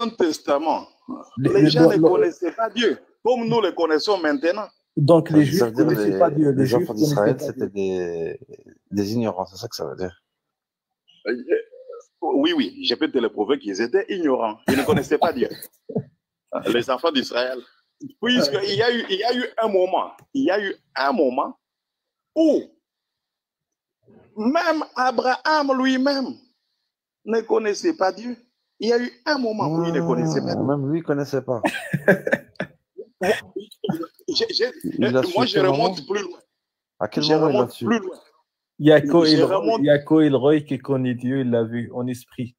Testament, les gens ne connaissaient pas Dieu, comme nous le connaissons maintenant. Donc les Juifs ne connaissaient pas Dieu. Les enfants d'Israël, c'était des ignorants, c'est ça que ça veut dire. Oui, je peux te le prouver qu'ils étaient ignorants. Ils ne connaissaient pas Dieu. Les enfants d'Israël. Puisqu'il y a eu un moment où même Abraham lui-même ne connaissait pas Dieu. Il y a eu un moment où il ne connaissait pas Dieu. Même lui, il ne connaissait pas. Moi, je remonte plus loin. À quel moment il a su? Plus loin. Il y a Koilroy qui connaît Dieu, il l'a vu en esprit.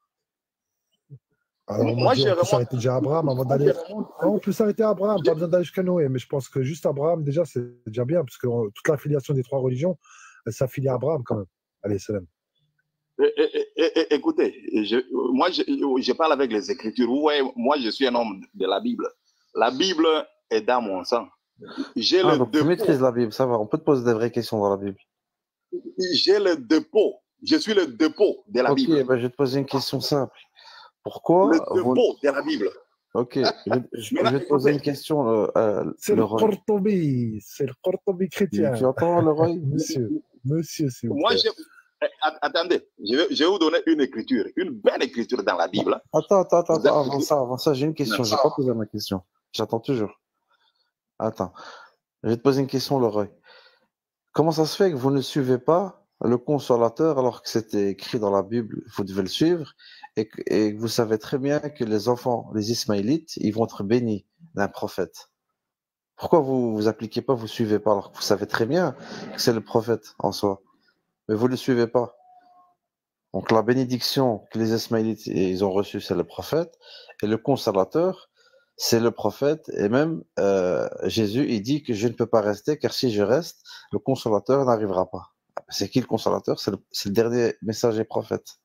Alors, moi, on peut s'arrêter déjà à Abraham avant d'aller. On peut s'arrêter à Abraham, pas besoin d'aller jusqu'à Noé, mais je pense que juste Abraham, déjà, c'est déjà bien, parce que toute l'affiliation des trois religions, elle s'affilie à Abraham quand même. Allez, salam. Écoutez, moi, je parle avec les Écritures. Ouais, moi, je suis un homme de la Bible. La Bible est dans mon sang. Donc tu maîtrises la Bible, ça va. On peut te poser des vraies questions dans la Bible. J'ai le dépôt. Je suis le dépôt de la Bible. Ok, ben je vais te poser une question simple. Pourquoi le dépôt de la Bible. Ok, je vais te poser une question. C'est le Qurtubi, chrétien. Tu entends, Leroy? Monsieur, c'est moi, attendez, je vais vous donner une écriture, une belle écriture dans la Bible. Attends, avant ça, j'ai une question. Je n'ai pas posé ma question. J'attends toujours. Attends, je vais te poser une question, Leroy. Comment ça se fait que vous ne suivez pas le Consolateur alors que c'était écrit dans la Bible, vous devez le suivre, et que vous savez très bien que les enfants, les Ismaélites, ils vont être bénis d'un prophète? Pourquoi vous appliquez pas, vous suivez pas alors que vous savez très bien que c'est le prophète en soi, mais vous le suivez pas? Donc la bénédiction que les Ismaélites ils ont reçue, c'est le prophète, et le Consolateur, c'est le prophète, et même Jésus, il dit que je ne peux pas rester, car si je reste, le Consolateur n'arrivera pas. C'est qui le Consolateur? C'est le dernier messager prophète.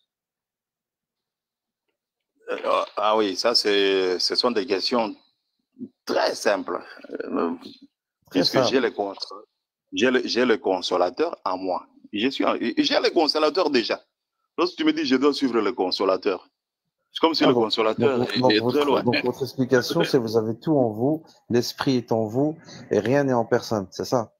Ah oui, ça, ce sont des questions très simples. Puisque j'ai le Consolateur en moi. J'ai le Consolateur déjà. Lorsque tu me dis je dois suivre le Consolateur, c'est comme si le Consolateur est très loin. Donc votre explication, c'est que vous avez tout en vous, l'Esprit est en vous, et rien n'est en personne, c'est ça?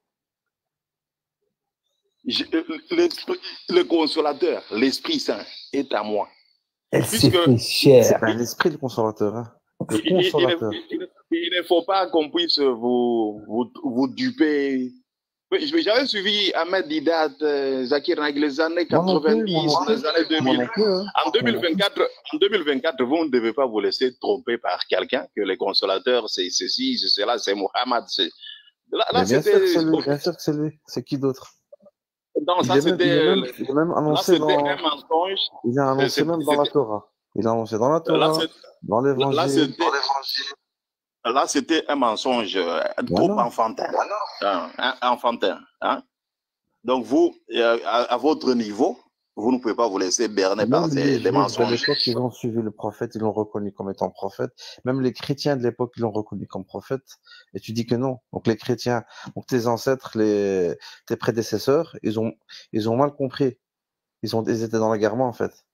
Le Consolateur, l'Esprit Saint, est à moi. Elle s'est fait cher. C'est pas l'Esprit le Consolateur. Hein? Le Consolateur. Il ne faut pas qu'on puisse vous duper. J'avais suivi Ahmed Didat, Zakir Naik, les années 90, les années 2000. En 2024, vous ne devez pas vous laisser tromper par quelqu'un que le Consolateur, c'est ceci, c'est cela, c'est Mohamed. Là, bien sûr que c'est lui. C'est qui d'autre? Non, ça c'était. Il a même annoncé dans. Il a annoncé même dans la Torah. Il a annoncé dans la Torah, dans l'Évangile. Là, c'était un mensonge trop enfantin. Enfantin. Hein? Donc, vous, à votre niveau, vous ne pouvez pas vous laisser berner par des mensonges. À l'époque, ils ont suivi le prophète, ils l'ont reconnu comme étant prophète. Même les chrétiens de l'époque, ils l'ont reconnu comme prophète. Et tu dis que non. Donc, les chrétiens, donc tes ancêtres, tes prédécesseurs, ils ont mal compris. Ils étaient dans l'égarement, en fait.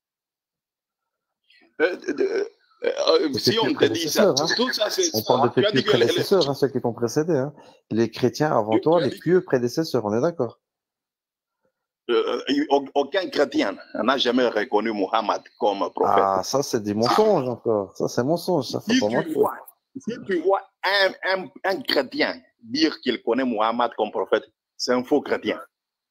Si on te dit ça, tout ça, c'est. On parle de tes pieux prédécesseurs, ceux qui t'ont précédé. Hein. Les chrétiens avant toi, les pieux prédécesseurs, on est d'accord? Aucun chrétien n'a jamais reconnu Mohammed comme prophète. Ah, ça, c'est des mensonges encore. Ça, c'est mensonge. Ça, si tu vois un chrétien dire qu'il connaît Mohammed comme prophète, c'est un faux chrétien.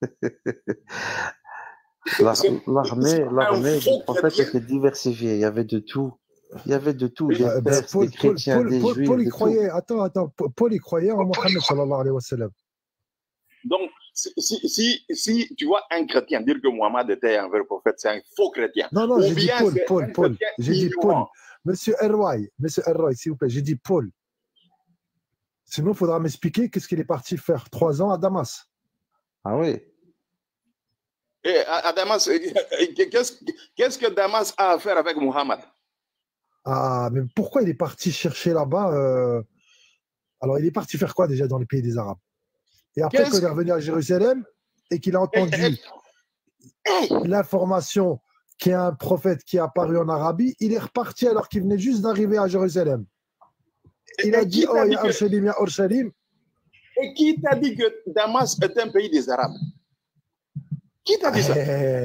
L'armée du prophète était diversifiée. Il y avait de tout. Il y avait de tout. Des Perses, des chrétiens, des juifs. Paul y croyait. Attends. Paul y croyait en Mohammed sallallahu alayhi wa sallam. Donc, si tu vois un chrétien dire que Mohammed était un vrai prophète, c'est un faux chrétien. Non, j'ai dit Paul. J'ai dit Paul. Monsieur Elroy, s'il vous plaît, j'ai dit Paul. Sinon, il faudra m'expliquer qu'est-ce qu'il est parti faire 3 ans à Damas. Ah oui. Et à Damas, qu'est-ce que Damas a à faire avec Mohammed? Ah, mais pourquoi il est parti chercher là-bas Alors, il est parti faire quoi déjà dans les pays des Arabes? Et après, quand il est revenu à Jérusalem et qu'il a entendu l'information qu'il y a un prophète qui est apparu en Arabie, il est reparti alors qu'il venait juste d'arriver à Jérusalem. Il a dit, oh, il y a Orchalim, il y a Orchalim. Et qui t'a dit que Damas est un pays des Arabes? Qui t'a dit ça?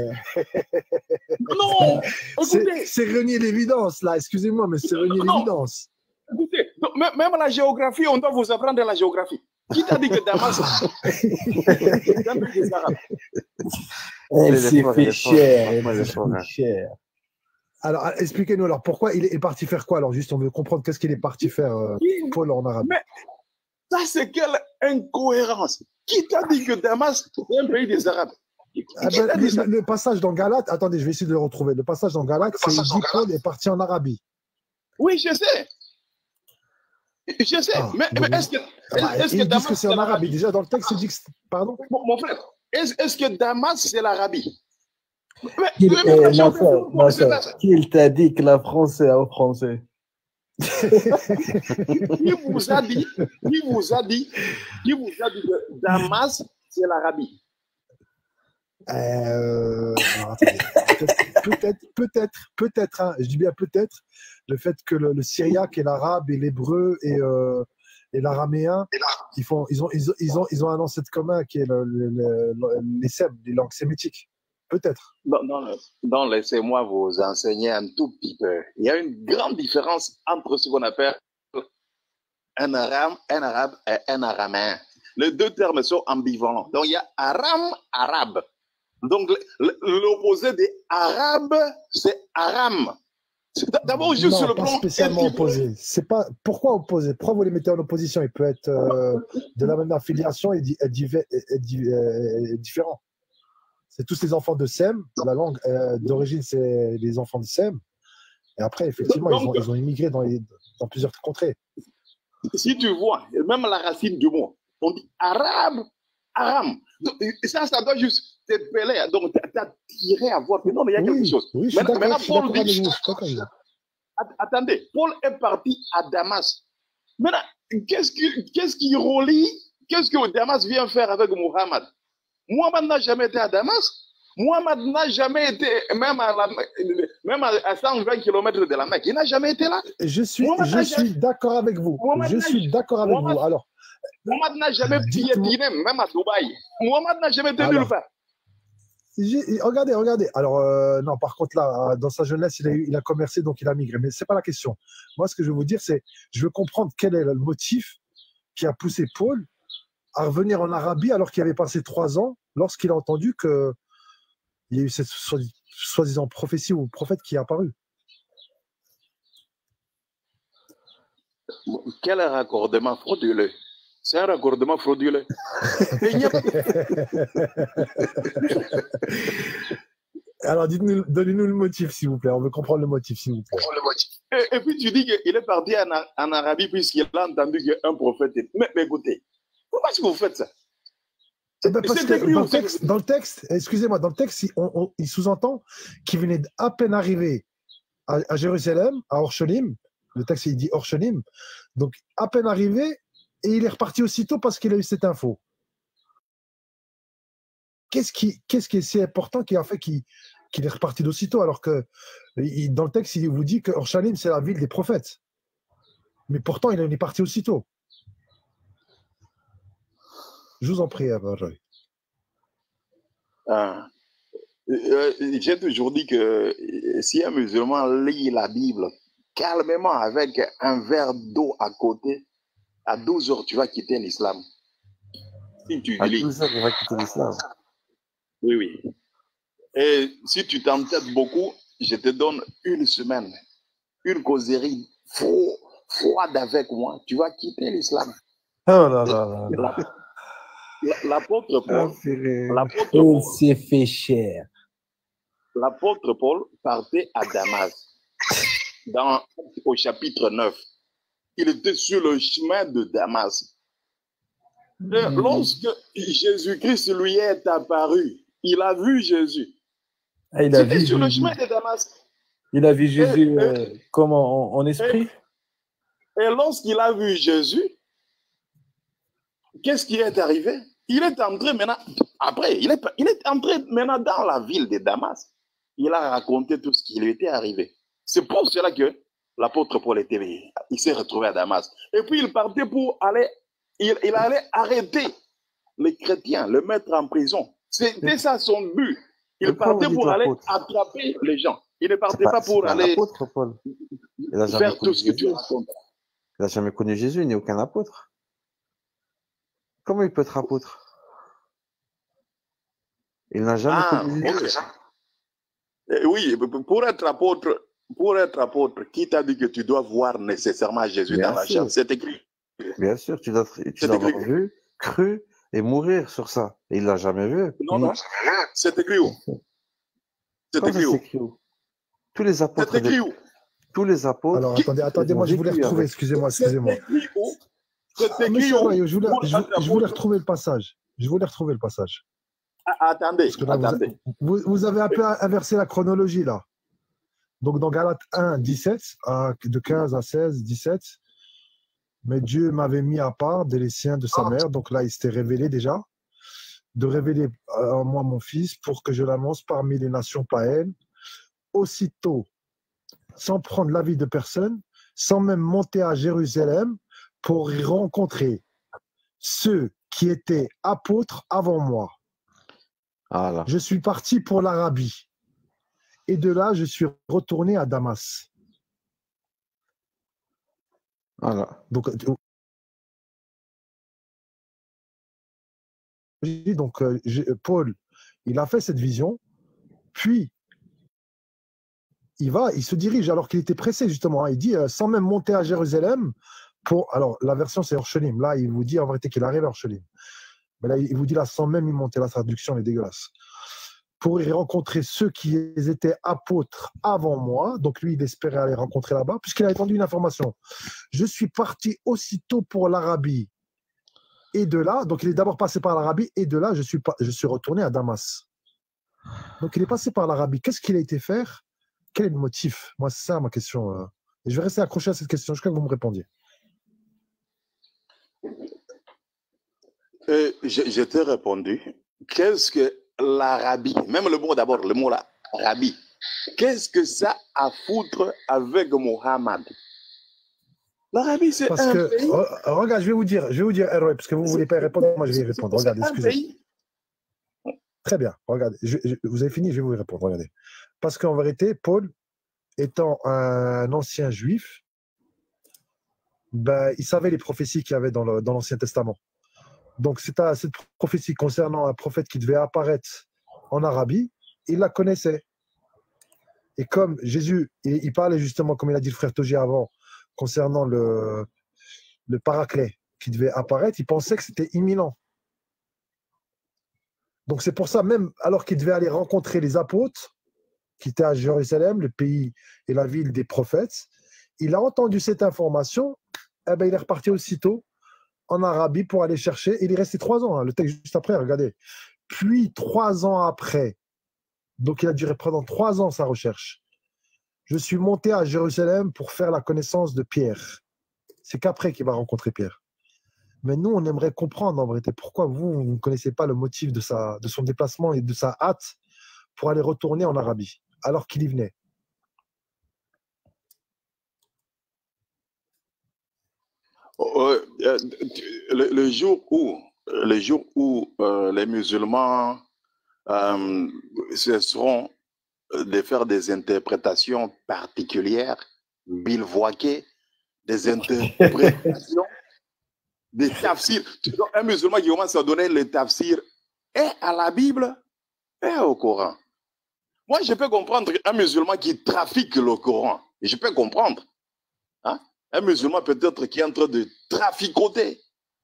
Non, écoutez. C'est renier l'évidence, là, excusez-moi, mais c'est renier l'évidence. Écoutez, même la géographie, on doit vous apprendre la géographie. Qui t'a dit que Damas est un pays des Arabes? Elle s'est fait cher. Alors, expliquez-nous, alors, pourquoi il est parti faire quoi? Alors, juste, on veut comprendre qu'est-ce qu'il est parti faire, Paul, en Arabie. Mais ça, c'est quelle incohérence? Qui t'a dit que Damas est un pays des Arabes? Le passage dans Galate, attendez, je vais essayer de le retrouver. Le passage dans Galate, c'est dit Paul est parti en Arabie. Oui, je sais. Je sais. Mais est-ce que Damas, que c'est en Arabie? Déjà, dans le texte, il dit que pardon? Mon frère, est-ce que Damas, c'est l'Arabie? Qui t'a dit que la France est en français? Qui vous a dit que Damas, c'est l'Arabie? Peut-être, hein, je dis bien peut-être, le fait que le syriaque et l'arabe et l'hébreu et l'araméen, ils ont un ancêtre commun qui est les SEM, les langues sémitiques. Peut-être. Non, laissez-moi vous enseigner un tout petit peu. Il y a une grande différence entre ce qu'on appelle un arabe et un araméen. Les deux termes sont ambivalents. Donc, il y a arabe. Donc, l'opposé des arabes, c'est aram. D'abord, juste sur le plan. Pas spécialement opposé. C'est pas. Pourquoi opposé? Pourquoi vous les mettez en opposition? Il peut être de la même affiliation et différent. C'est tous les enfants de Sem. La langue d'origine, c'est les enfants de Sem. Et après, effectivement, ils ont immigré dans plusieurs contrées. Si tu vois, même la racine du mot, on dit arabe, aram. Donc, ça doit juste te peler. Donc, tu as tiré à voir que non, mais il y a quelque chose. Oui, maintenant, Paul dit. Attendez, Paul est parti à Damas. Maintenant, qu'est-ce qui relie? Qu'est-ce que Damas vient faire avec Muhammad? Muhammad n'a jamais été à Damas. Muhammad n'a jamais été, même à 120 km de la Mecque, il n'a jamais été là. Je suis d'accord avec vous. Alors, Muhammad n'a jamais piétiné, même à Dubaï. Muhammad n'a jamais été nulle part. Regardez. Alors, non, par contre, là, dans sa jeunesse, il a commercé, donc il a migré. Mais ce n'est pas la question. Moi, ce que je veux vous dire, c'est je veux comprendre quel est le motif qui a poussé Paul à revenir en Arabie alors qu'il avait passé 3 ans lorsqu'il a entendu qu'il y a eu cette soi-disant prophétie ou prophète qui est apparu. Quel raccordement frauduleux? C'est un raccordement frauduleux. Alors, donnez-nous le motif, s'il vous plaît. On veut comprendre le motif, s'il vous plaît. Et puis, tu dis qu'il est parti en Arabie puisqu'il a entendu qu'un prophète est... Mais écoutez, pourquoi est-ce que vous faites ça? Parce que dans le texte, excusez-moi, dans le texte, il sous-entend qu'il venait à peine arriver à Jérusalem, à Orchalim. Le texte, il dit Orchalim. Donc, à peine arrivé, et il est reparti aussitôt parce qu'il a eu cette info. Qu'est-ce qui est si important qui a fait qu'il est reparti d'aussitôt alors que dans le texte, il vous dit que Orchalim, c'est la ville des prophètes. Mais pourtant, il est parti aussitôt. Je vous en prie, Abaroy. J'ai toujours dit que si un musulman lit la Bible calmement avec un verre d'eau à côté, à 12 heures, tu vas quitter l'islam. Si tu lis. À 12 heures, il va quitter l'islam. Oui. Et si tu t'entêtes beaucoup, je te donne une semaine, une causerie froide avec moi, tu vas quitter l'islam. Oh là là. L'apôtre Paul, il s'est fait cher. L'apôtre Paul partait à Damas, au chapitre 9. Il était sur le chemin de Damas. Lorsque Jésus-Christ lui est apparu, il a vu Jésus. Il a vu sur le chemin de Damas. Il a vu Jésus comment en esprit. Et lorsqu'il a vu Jésus, qu'est-ce qui est arrivé? Il est entré maintenant, après, il est entré maintenant dans la ville de Damas. il a raconté tout ce qui lui était arrivé. C'est pour cela que l'apôtre Paul il s'est retrouvé à Damas. Et puis il partait pour aller, il allait arrêter les chrétiens, le mettre en prison. C'était ça son but. Il partait pour aller attraper les gens. Il ne partait pas pour aller Paul. faire tout ce que tu racontes. Il n'a jamais connu Jésus, il n'est aucun apôtre. Comment il peut être apôtre? Il n'a jamais connu Jésus. Oui, pour être apôtre, qui t'a dit que tu dois voir nécessairement Jésus dans la chair? C'est écrit. Bien sûr, tu dois avoir vu, cru et mourir sur ça. Et il ne l'a jamais vu. Non, c'est écrit où? C'est écrit où? Tous les apôtres. C'est écrit où? Tous les apôtres. Alors, attendez, moi je voulais retrouver, excusez-moi. C'est écrit où? Je voulais retrouver le passage. Attendez. Vous avez un peu inversé la chronologie là. Donc dans Galates 1, 17, de 15 à 16, 17, mais Dieu m'avait mis à part des siens de sa mère. Donc là, il s'était révélé déjà, de révéler en moi mon fils pour que je l'annonce parmi les nations païennes. Aussitôt, sans prendre l'avis de personne, sans même monter à Jérusalem pour y rencontrer ceux qui étaient apôtres avant moi. Voilà. Je suis parti pour l'Arabie. Et de là, je suis retourné à Damas. Voilà. Donc Paul, il a fait cette vision, puis il se dirige alors qu'il était pressé justement. Il dit sans même monter à Jérusalem alors la version c'est Orchelim. Là, il vous dit en vérité qu'il arrive à Orchelim. Mais là, il vous dit là sans même y monter. La traduction est dégueulasse. Pour y rencontrer ceux qui étaient apôtres avant moi. Donc lui, il espérait aller rencontrer là-bas, puisqu'il a entendu une information. Je suis parti aussitôt pour l'Arabie. Et de là, donc il est d'abord passé par l'Arabie, et de là, je suis retourné à Damas. Donc il est passé par l'Arabie. Qu'est-ce qu'il a été faire? Quel est le motif? Moi, c'est ça ma question. Et je vais rester accroché à cette question jusqu'à ce que vous me répondiez. Je t'ai répondu. Qu'est-ce que l'Arabie, même le mot d'abord, le mot là, Arabie, qu'est-ce que ça a à foutre avec Mohammed? L'Arabie, c'est un pays. Regarde, je vais vous dire, Erwan, parce que vous ne voulez pas y répondre, moi je vais y répondre. Regardez, excusez-moi. Très bien, regardez, vous avez fini, je vais vous y répondre, regardez. Parce qu'en vérité, Paul, étant un ancien juif, il savait les prophéties qu'il y avait dans l'Ancien Testament. Donc, cette prophétie concernant un prophète qui devait apparaître en Arabie, il la connaissait. Et comme Jésus, il parlait justement, comme il a dit le frère Togi avant, concernant le paraclet qui devait apparaître, il pensait que c'était imminent. Donc, c'est pour ça, même alors qu'il devait aller rencontrer les apôtres, qui étaient à Jérusalem, le pays et la ville des prophètes, il a entendu cette information, il est reparti aussitôt en Arabie pour aller chercher. Il est resté 3 ans, le texte juste après, regardez. Puis 3 ans après, donc il a duré pendant 3 ans sa recherche. Je suis monté à Jérusalem pour faire la connaissance de Pierre. C'est qu'après qu'il va rencontrer Pierre. Mais nous, on aimerait comprendre en vérité pourquoi vous ne connaissez pas le motif de son déplacement et de sa hâte pour aller retourner en Arabie, alors qu'il y venait. Le jour où les musulmans cesseront de faire des interprétations particulières, bivouaquées, des interprétations, des tafsirs. Un musulman qui commence à donner les tafsirs et à la Bible et au Coran. Moi, je peux comprendre un musulman qui trafique le Coran. Je peux comprendre. Hein? Un musulman peut-être qui est en train de traficoter,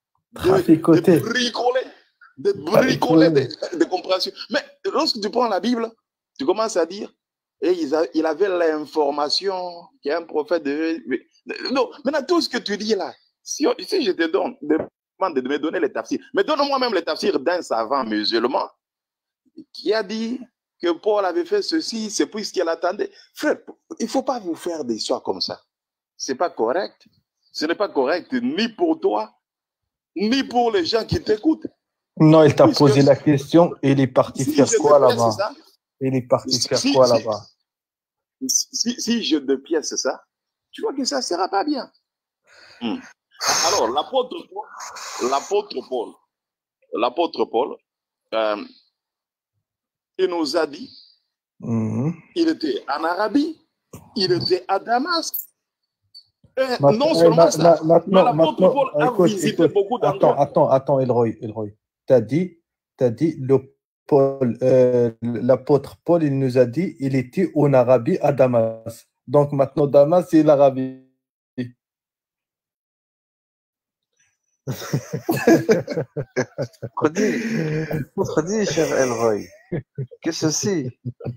de bricoler des compréhensions. Mais lorsque tu prends la Bible, tu commences à dire, et il avait l'information qu'il y a un prophète de... Non, maintenant tout ce que tu dis là, si je te demande de me donner les tafsirs, mais donne-moi même les tafsirs d'un savant musulman qui a dit que Paul avait fait ceci, c'est puisqu'il attendait. Frère, il ne faut pas vous faire des histoires comme ça. Ce n'est pas correct. Ce n'est pas correct ni pour toi, ni pour les gens qui t'écoutent. Non, il t'a posé la question et il est parti faire quoi là-bas? Il est parti faire quoi là-bas? Si je dépièce ça, tu vois que ça ne sera pas bien. Alors, l'apôtre Paul, il nous a dit, il était en Arabie, il était à Damas. Non seulement ça, mais l'apôtre Paul a visité beaucoup d'endroits. Attends, Elroy. T'as dit, l'apôtre Paul, il nous a dit, il était en Arabie à Damas. Donc maintenant, Damas, c'est l'Arabie. Contredit, cher Elroy. Qu'est-ce que c'est?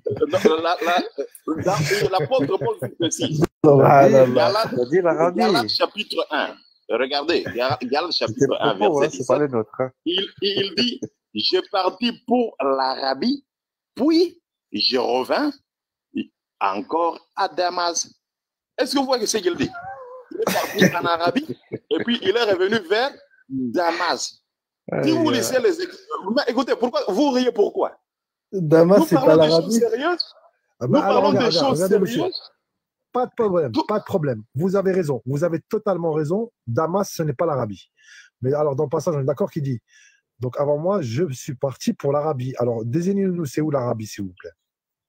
L'apôtre Paul dit ceci. Galates chapitre 1. Regardez, Galates chapitre 1, verset 17. Il dit, je partis pour l'Arabie, puis je revins encore à Damas. Est-ce que vous voyez ce qu'il dit? Il est parti en Arabie, et puis il est revenu vers Damas. Si vous laissez les... Écoutez, pourquoi vous riez? Pourquoi? Damas, c'est pas l'Arabie. Nous parlons des choses sérieuses. Pas de problème. Vous avez raison. Vous avez totalement raison. Damas, ce n'est pas l'Arabie. Mais alors, dans le passage, on est d'accord qu'il dit, donc avant moi, je suis parti pour l'Arabie. Alors, désignez-nous, c'est où l'Arabie, s'il vous plaît?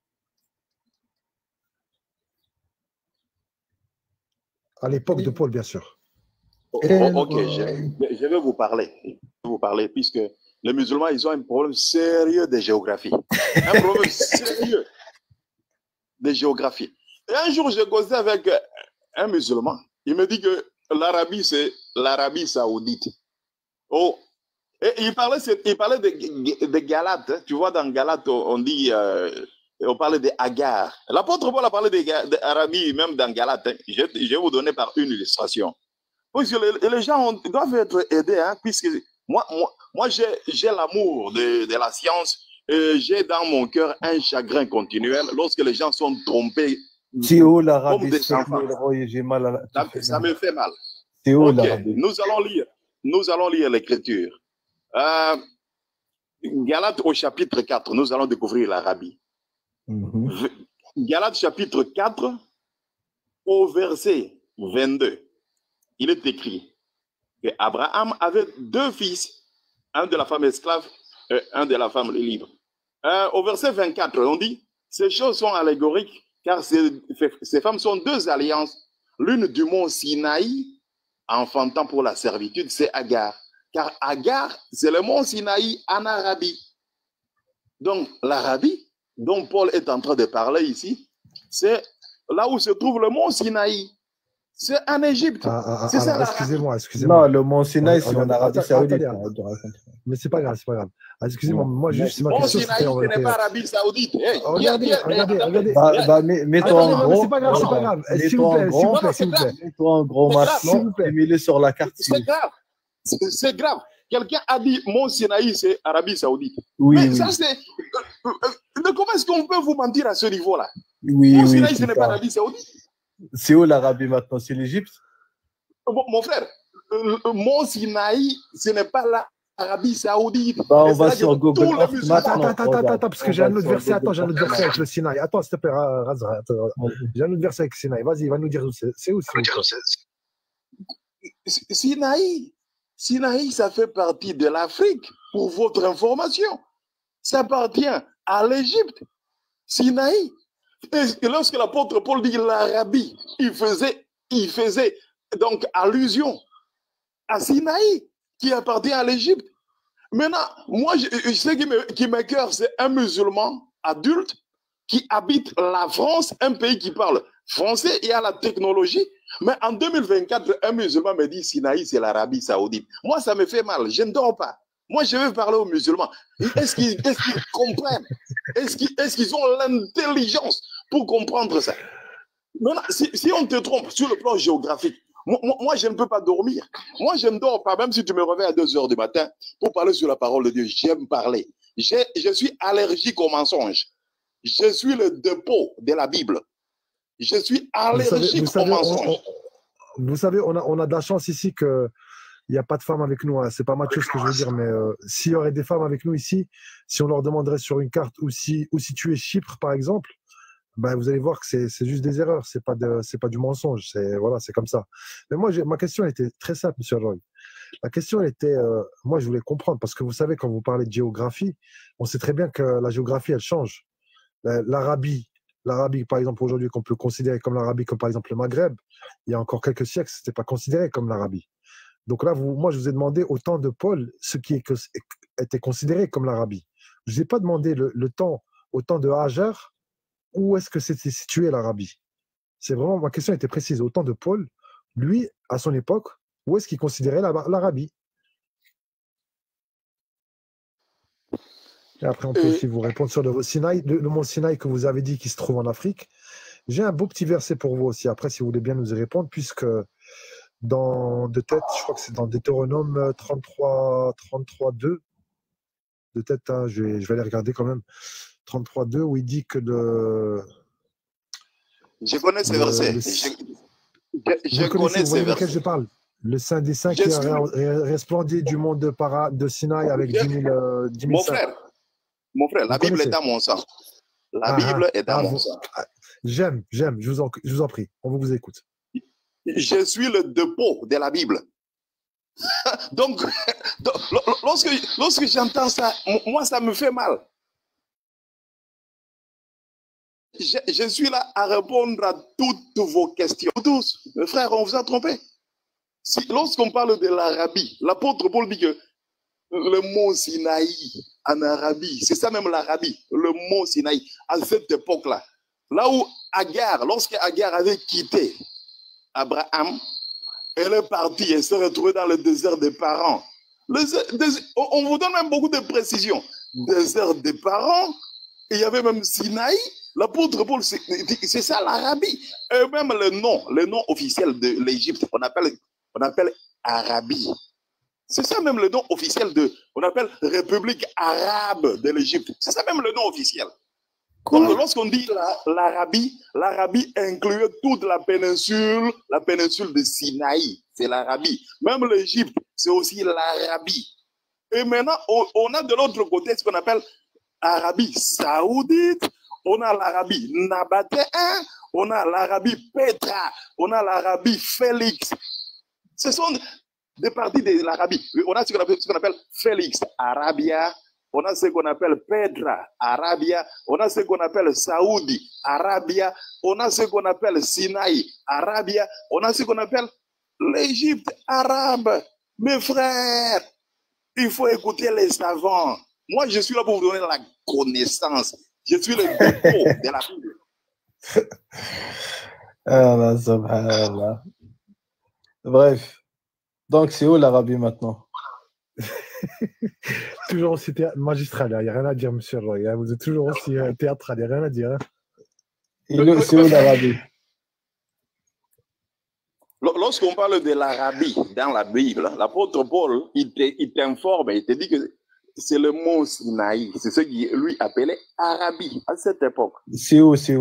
À l'époque de Paul, bien sûr. Ok, je vais vous parler, puisque les musulmans, ils ont un problème sérieux de géographie. Un problème sérieux de géographie. Et un jour, j'ai causé avec un musulman. Il me dit que l'Arabie, c'est l'Arabie saoudite. Oh, et il parlait de Galates. Hein. Tu vois, dans Galates, on dit, on parlait de Agar. L'apôtre Paul a parlé d'Arabie, même dans Galates. Hein. Je vais vous donner par une illustration. Parce que les gens doivent être aidés, hein, puisque moi j'ai l'amour de la science. J'ai dans mon cœur un chagrin continuel lorsque les gens sont trompés. C'est où l'Arabie? Ça me fait mal. C'est où okay. l'Arabie? Nous allons lire l'Écriture. Galates au chapitre 4, nous allons découvrir l'Arabie. Galates chapitre 4, au verset 22, il est écrit qu'Abraham avait deux fils, un de la femme esclave et un de la femme libre. Au verset 24, on dit, ces choses sont allégoriques, car ces femmes sont deux alliances, l'une du mont Sinaï, enfantant pour la servitude, c'est Agar. Car Agar, c'est le mont Sinaï en Arabie. Donc, l'Arabie, dont Paul est en train de parler ici, c'est là où se trouve le mont Sinaï. C'est en Égypte. C'est ça. Excusez-moi. Non, le mont Sinaï, c'est en Arabie Saoudite. Mais c'est pas grave. Excusez-moi, moi juste, c'est ma question. Mont Sinaï, ce n'est pas Arabie Saoudite. Regardez. Mets-toi en gros. C'est pas grave. S'il vous plaît. Mets-toi en gros maintenant et mets-le sur la carte. C'est grave. Quelqu'un a dit Mont Sinaï, c'est Arabie Saoudite. Oui. Ça, c'est. Comment est-ce qu'on peut vous mentir à ce niveau-là? Oui. Mont Sinaï, ce n'est pas Arabie Saoudite. C'est où l'Arabie maintenant? C'est l'Égypte? Mon frère, Mont Sinaï, ce n'est pas l'Arabie Saoudite. On va sur Google. Attends, parce que j'ai un autre verset. Attends, j'ai un autre verset avec le Sinaï. Attends, s'il te plaît, Razra. J'ai un autre verset avec Sinaï. Vas-y, va nous dire où c'est. C'est où Sinaï, ça fait partie de l'Afrique, pour votre information. Ça appartient à l'Égypte. Sinaï. Et lorsque l'apôtre Paul dit l'Arabie, il faisait donc allusion à Sinaï, qui appartient à l'Égypte. Maintenant, moi, ce qui m'écoeure, c'est un musulman adulte qui habite la France, un pays qui parle français et a la technologie. Mais en 2024, un musulman me dit Sinaï, c'est l'Arabie Saoudite. Moi, ça me fait mal. Je ne dors pas. Moi, je veux parler aux musulmans. Est-ce qu'ils comprennent? Est-ce qu'ils ont l'intelligence pour comprendre ça? Maintenant, si on te trompe sur le plan géographique, moi, je ne peux pas dormir. Moi, je ne dors pas, même si tu me réveilles à 2 h du matin pour parler sur la parole de Dieu. J'aime parler. Je suis allergique aux mensonges. Je suis le dépôt de la Bible. Je suis allergique aux mensonges. Vous savez, on a de la chance ici que il n'y a pas de femmes avec nous. Hein. C'est pas macho ce que je veux dire, mais s'il y aurait des femmes avec nous ici, si on leur demanderait sur une carte où situer Chypre, par exemple, ben, vous allez voir que c'est juste des erreurs, c'est pas du mensonge, voilà, c'est comme ça. Mais moi, ma question était très simple, Monsieur Roy. La question elle était, moi, je voulais comprendre parce que vous savez, quand vous parlez de géographie, on sait très bien que la géographie, elle change. L'Arabie, par exemple, aujourd'hui, qu'on peut considérer comme l'Arabie, comme par exemple le Maghreb, il y a encore quelques siècles, c'était pas considéré comme l'Arabie. Donc là, moi, je vous ai demandé au temps de Paul ce qui était considéré comme l'Arabie. Je vous ai pas demandé le temps, au temps de Hajar, où est-ce que c'était situé l'Arabie? C'est vraiment, ma question était précise. Au temps de Paul, lui, à son époque, où est-ce qu'il considérait l'Arabie? Et après, on peut aussi vous répondre sur le Sinaï, le mont Sinaï que vous avez dit qui se trouve en Afrique. J'ai un beau petit verset pour vous aussi, après, si vous voulez bien nous y répondre, puisque de tête, je crois que c'est dans Deutéronome 33, 2. De tête, hein, je vais aller regarder quand même. 33, 2, où il dit que Je connais ces versets. Je connais ces versets. Je parle. Le Saint des Saints qui a resplendi du monde de Sinaï avec 10 000 Mon frère, la Bible est à mon sang. La Bible est à mon sang. J'aime, je vous en prie, on vous écoute. Je suis le dépôt de la Bible. donc, lorsque j'entends ça, moi, ça me fait mal. Je suis là à répondre à toutes vos questions. Tous, mes frères, on vous a trompé. Lorsqu'on parle de l'Arabie, l'apôtre Paul dit que le mont Sinaï en Arabie, c'est ça même l'Arabie, le mont Sinaï, à cette époque-là. Là où Agar, lorsque Agar avait quitté Abraham, elle est partie, elle s'est retrouvée dans le désert des parents. On vous donne même beaucoup de précisions. Désert des parents, il y avait même Sinaï. L'apôtre Paul, c'est ça l'Arabie. Et même le nom officiel de l'Égypte, on appelle Arabie. C'est ça même le nom officiel on appelle République arabe de l'Égypte. C'est ça même le nom officiel. Donc lorsqu'on dit l'Arabie inclut toute la péninsule de Sinaï. C'est l'Arabie. Même l'Égypte, c'est aussi l'Arabie. Et maintenant, on a de l'autre côté ce qu'on appelle Arabie saoudite, on a l'Arabie nabatéen, on a l'Arabie Petra, on a l'Arabie Félix. Ce sont des parties de l'Arabie. On a ce qu'on appelle Félix, Arabia. On a ce qu'on appelle Petra, Arabia. On a ce qu'on appelle Saoudi, Arabia. On a ce qu'on appelle Sinaï, Arabia. On a ce qu'on appelle l'Égypte arabe. Mes frères, il faut écouter les savants. Moi, je suis là pour vous donner la connaissance. Je suis le dépôt de la Bible. Allah, subhanallah. Bref. Donc, c'est où l'Arabie maintenant? Toujours aussi magistral, il n'y a rien à dire, monsieur Roy. Hein. Vous êtes toujours aussi théâtral, il n'y a rien à dire. Hein. C'est où l'Arabie? Lorsqu'on parle de l'Arabie dans la Bible, l'apôtre Paul, il t'informe, il te dit que c'est le mont Sinaï. C'est ce qu'il lui appelait Arabie à cette époque. C'est où? C'est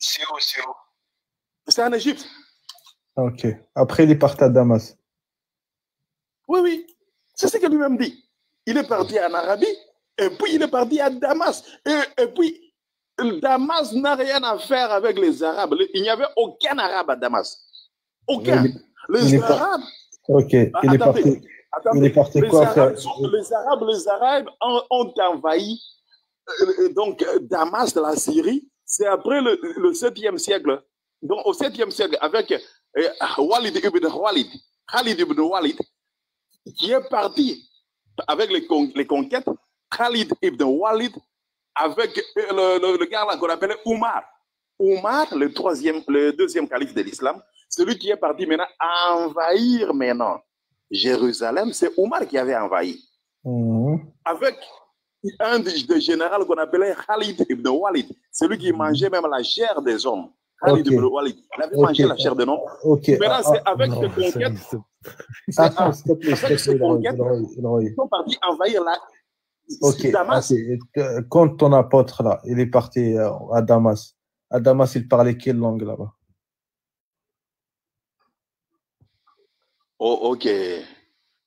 en Égypte. Ok. Après, il est parti à Damas. Oui. C'est ce que lui-même dit. Il est parti en Arabie et puis il est parti à Damas. Et puis, Damas n'a rien à faire avec les Arabes. Il n'y avait aucun Arabe à Damas. Aucun. Les Arabes. Ok. Il est parti. Il est parti quoi faire? Les Arabes ont envahi donc Damas de la Syrie. C'est après le 7e siècle. Donc au 7e siècle, avec Khalid ibn Walid, qui est parti avec les conquêtes. Khalid ibn Walid avec le gars là qu'on appelait Oumar. Oumar, le deuxième calife de l'islam, celui qui est parti maintenant envahir maintenant Jérusalem, c'est Oumar qui avait envahi. Avec un des généraux qu'on appelait Khalid ibn Walid, celui qui mangeait même la chair des hommes. Khalid ibn Walid, il avait mangé la chair des hommes. Maintenant, c'est avec ces conquêtes. Attends, s'il te plaît, ils sont partis envahir Damas. Quand ton apôtre là, il est parti à Damas. À Damas, il parlait quelle langue là-bas? Oh, ok.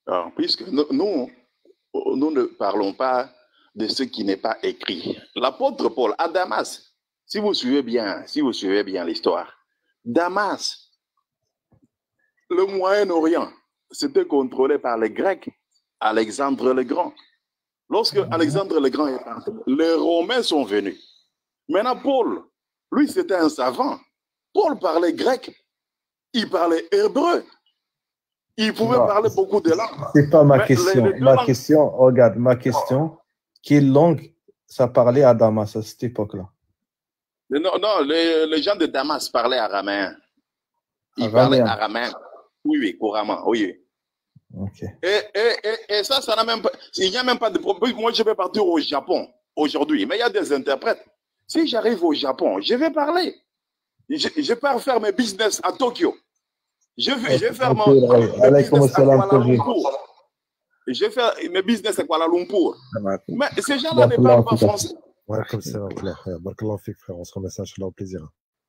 Puisque nous ne parlons pas de ce qui n'est pas écrit. L'apôtre Paul à Damas, si vous suivez bien l'histoire, Damas, le Moyen-Orient, c'était contrôlé par les Grecs, Alexandre le Grand. Lorsque Alexandre le Grand est parti, les Romains sont venus. Maintenant, Paul, lui, c'était un savant. Paul parlait grec, il parlait hébreu, il pouvait parler beaucoup de langues. C'est pas ma question. Regarde, ma question, quelle langue ça parlait à Damas à cette époque-là? Non, les gens de Damas parlaient araméen. Ils parlaient araméen. Oui, couramment, oui. Okay. Et ça n'a même pas... Il n'y a même pas de problème. Moi, je vais partir au Japon aujourd'hui, mais il y a des interprètes. Si j'arrive au Japon, je vais parler. Je pars faire mes business à Tokyo. Je vais faire mon business à Kuala Lumpur. Je vais faire mes business à Kuala Lumpur. Mais ces gens-là ne parlent pas français. Ouais, comme ça, frère. On se remet ça au plaisir.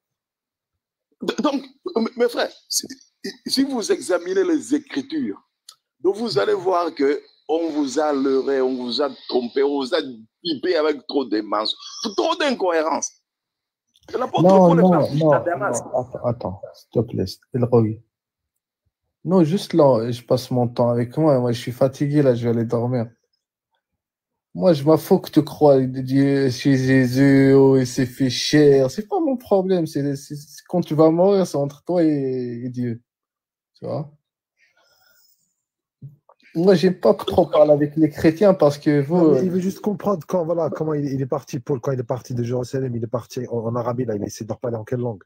Donc, mes frères, si vous examinez les Écritures, donc vous allez voir que on vous a leurré, on vous a trompé, on vous a pipé avec trop de mensonges, trop d'incohérences. Non, attends, s'il te plaît, Elroy. Non, juste là, je passe mon temps avec moi. Moi, je suis fatigué, là, je vais aller dormir. Moi, je m'en fous que tu crois Dieu chez Jésus, oh, il s'est fait cher. C'est pas mon problème. C'est quand tu vas mourir, c'est entre toi et Dieu. Tu vois? Moi, j'aime pas trop parler avec les chrétiens parce que vous. Il veut juste comprendre comment il est parti, Paul, quand il est parti de Jérusalem, il est parti en Arabie, là, il essaie de parler en quelle langue?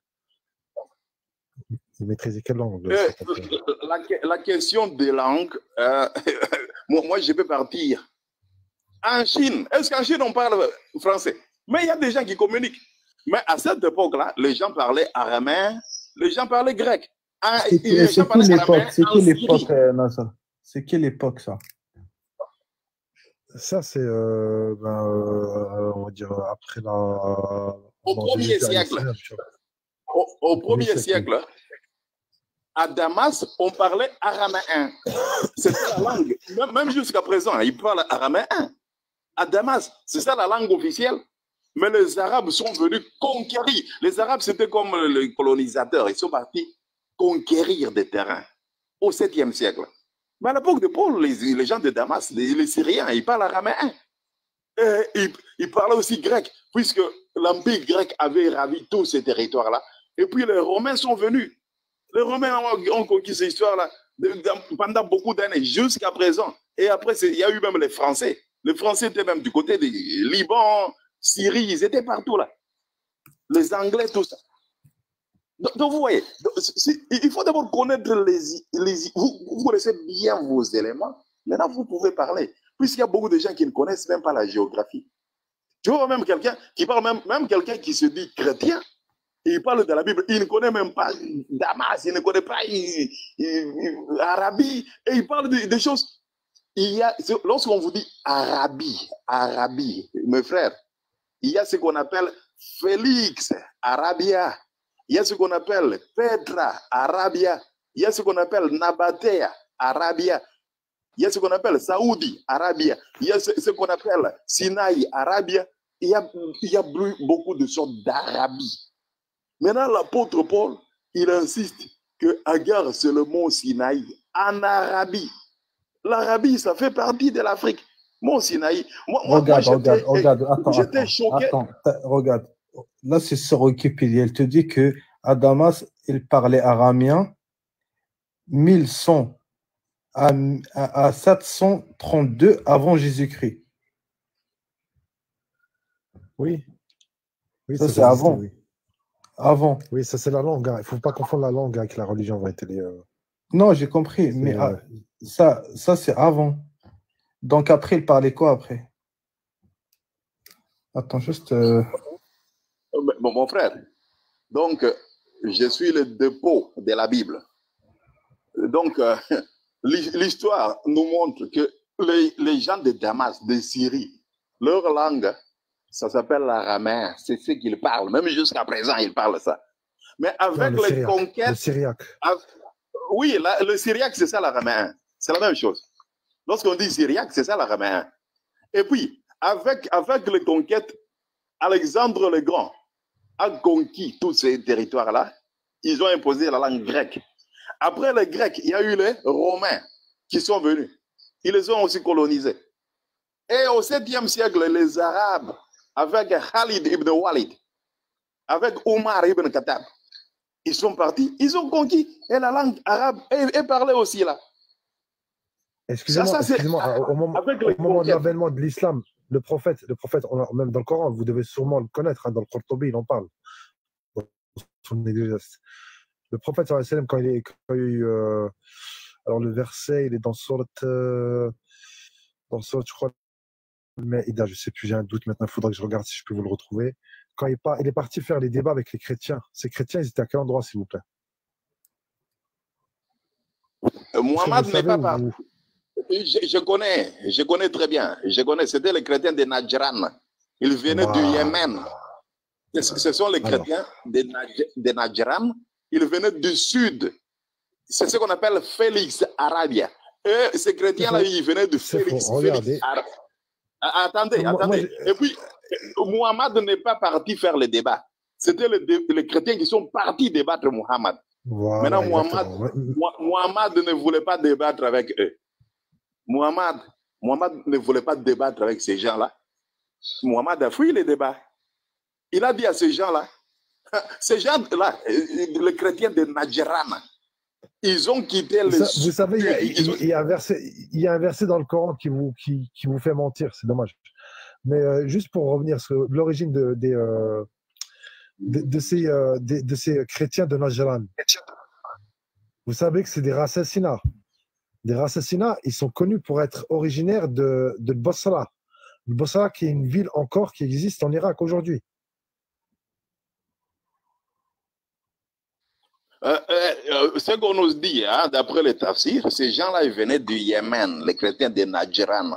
Il maîtrisait quelle langue? La question des langues, moi, je peux partir. En Chine, est-ce qu'en Chine, on parle français? Mais il y a des gens qui communiquent. Mais à cette époque-là, les gens parlaient araméen, les gens parlaient grec. C'est quelle époque, Nasser? C'est quelle époque, ça? Ça, c'est, on va dire, après la... Au premier siècle. Au premier siècle, à Damas, on parlait araméen. C'était la langue. Même jusqu'à présent, ils parlent araméen. À Damas, c'est ça la langue officielle. Mais les Arabes sont venus conquérir. Les Arabes, c'était comme les colonisateurs. Ils sont partis conquérir des terrains au 7e siècle. Mais à l'époque de Paul, les gens de Damas, les Syriens, ils parlent araméen. Ils parlaient aussi grec, puisque l'Empire grec avait ravi tous ces territoires-là. Et puis les Romains sont venus. Les Romains ont conquis ces histoires-là pendant beaucoup d'années, jusqu'à présent. Et après, il y a eu même les Français. Les Français étaient même du côté du Liban, Syrie, ils étaient partout là. Les Anglais, tout ça. Donc vous voyez, il faut d'abord connaître vous connaissez bien vos éléments. Maintenant, vous pouvez parler. Puisqu'il y a beaucoup de gens qui ne connaissent même pas la géographie. Tu vois même quelqu'un qui parle, même quelqu'un qui se dit chrétien, il parle de la Bible, il ne connaît même pas Damas, il ne connaît pas Arabie, et il parle des choses. Lorsqu'on vous dit Arabie, mes frères, il y a ce qu'on appelle Félix, Arabia. Il y a ce qu'on appelle Petra, Arabia. Il y a ce qu'on appelle Nabatea, Arabia. Il y a ce qu'on appelle Saoudi, Arabia. Il y a ce qu'on appelle Sinaï, Arabia. Il y a beaucoup de sortes d'Arabie. Maintenant, l'apôtre Paul, il insiste que Agar, c'est le mont Sinaï en Arabie. L'Arabie, ça fait partie de l'Afrique. Mont Sinaï. J'étais choqué. Attends, regarde. Là, c'est sur Wikipédia. Elle te dit que à Damas, il parlait araméen 1100 à 732 avant Jésus-Christ. Oui. Ça, c'est avant. Oui. Avant. Oui, ça, c'est la langue. Il ne faut pas confondre la langue avec la religion. Non, j'ai compris. Mais ça c'est avant. Donc, après, il parlait quoi après? Attends, juste... Bon, mon frère, donc, je suis le dépôt de la Bible. Donc, l'histoire nous montre que les gens de Damas, de Syrie, leur langue, ça s'appelle l'araméen. C'est ce qu'ils parlent. Même jusqu'à présent, ils parlent ça. Mais avec les conquêtes... Le syriaque. Oui, le syriaque, c'est ça l'araméen. C'est la même chose. Lorsqu'on dit syriaque, c'est ça l'araméen. Et puis, avec les conquêtes, Alexandre le Grand a conquis tous ces territoires-là. Ils ont imposé la langue grecque. Après les Grecs, il y a eu les Romains qui sont venus. Ils les ont aussi colonisés. Et au 7e siècle, les Arabes, avec Khalid ibn Walid, avec Omar ibn Khattab, ils sont partis, ils ont conquis. Et la langue arabe est parlée aussi là. Excusez-moi, au moment de l'avènement de l'islam, le prophète, même dans le Coran, vous devez sûrement le connaître, hein, dans le Qurtubi, il en parle. Le prophète, quand il y a eu. Alors, le verset, il est dans Surat, je crois, mais je ne sais plus, j'ai un doute maintenant, il faudra que je regarde si je peux vous le retrouver. Quand il est parti faire les débats avec les chrétiens, ces chrétiens, ils étaient à quel endroit, s'il vous plaît? Mohammed n'est pas parti. Je connais très bien. C'était les chrétiens de Najran. Ils venaient du Yémen. Ce sont les chrétiens de Najran. Ils venaient du sud. C'est ce qu'on appelle Félix Arabia. Et ces chrétiens-là, ils venaient de Félix Arabia. Attendez. Et puis, Mohammed n'est pas parti faire le débat. C'était les chrétiens qui sont partis débattre Mohammed. Voilà, maintenant, Mohammed ne voulait pas débattre avec eux. Mohammed ne voulait pas débattre avec ces gens-là. Mohammed a fui les débats. Il a dit à ces gens-là, les chrétiens de Najran, ils ont quitté le... Vous savez, il y a un verset dans le Coran qui vous fait mentir, c'est dommage. Mais juste pour revenir sur l'origine de ces chrétiens de Najran, vous savez que c'est des Rassassinats. Des Rassassinats, ils sont connus pour être originaires de Bosra. Bosra, qui est une ville encore qui existe en Irak aujourd'hui. Ce qu'on nous dit, hein, d'après les tafsirs, ces gens-là, ils venaient du Yémen, les chrétiens de Najran.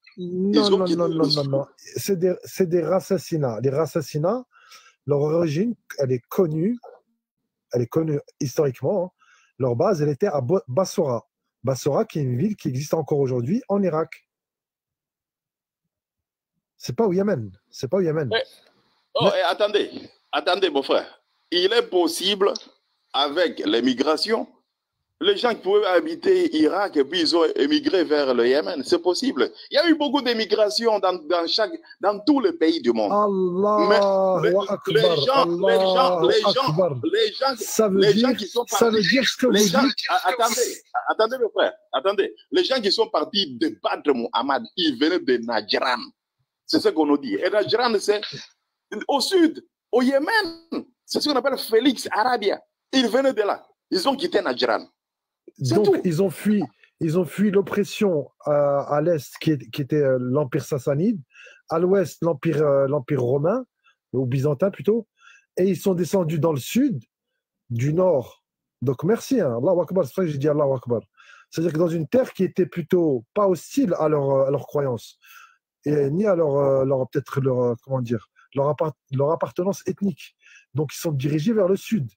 Non. C'est des Rassassinats. Les Rassassinats, leur origine, elle est connue historiquement. Hein. Leur base, elle était à Bassora. Bassora, qui est une ville qui existe encore aujourd'hui en Irak. C'est pas au Yémen. Attendez, mon frère. Il est possible, avec l'émigration, les gens qui pouvaient habiter Irak et puis ils ont émigré vers le Yémen. C'est possible. Il y a eu beaucoup d'émigration dans tous les pays du monde. Les gens qui sont partis. Ça veut dire ce que vous dites. Attendez, mon frère. Attendez. Les gens qui sont partis débattre Mohammed, ils venaient de Najran. C'est ce qu'on nous dit. Et Najran, c'est au sud, au Yémen. C'est ce qu'on appelle Félix Arabia. Ils venaient de là. Ils ont quitté Najran. Donc, ils ont fui l'oppression à l'est qui était l'Empire sassanide, à l'ouest l'Empire romain, ou byzantin plutôt, et ils sont descendus dans le sud, du nord. Donc merci, hein, Allahu Akbar, c'est pour ça que j'ai dit Allahu Akbar. C'est-à-dire que dans une terre qui était plutôt pas hostile à leur croyance, et ni à leur appartenance ethnique. Donc ils sont dirigés vers le sud.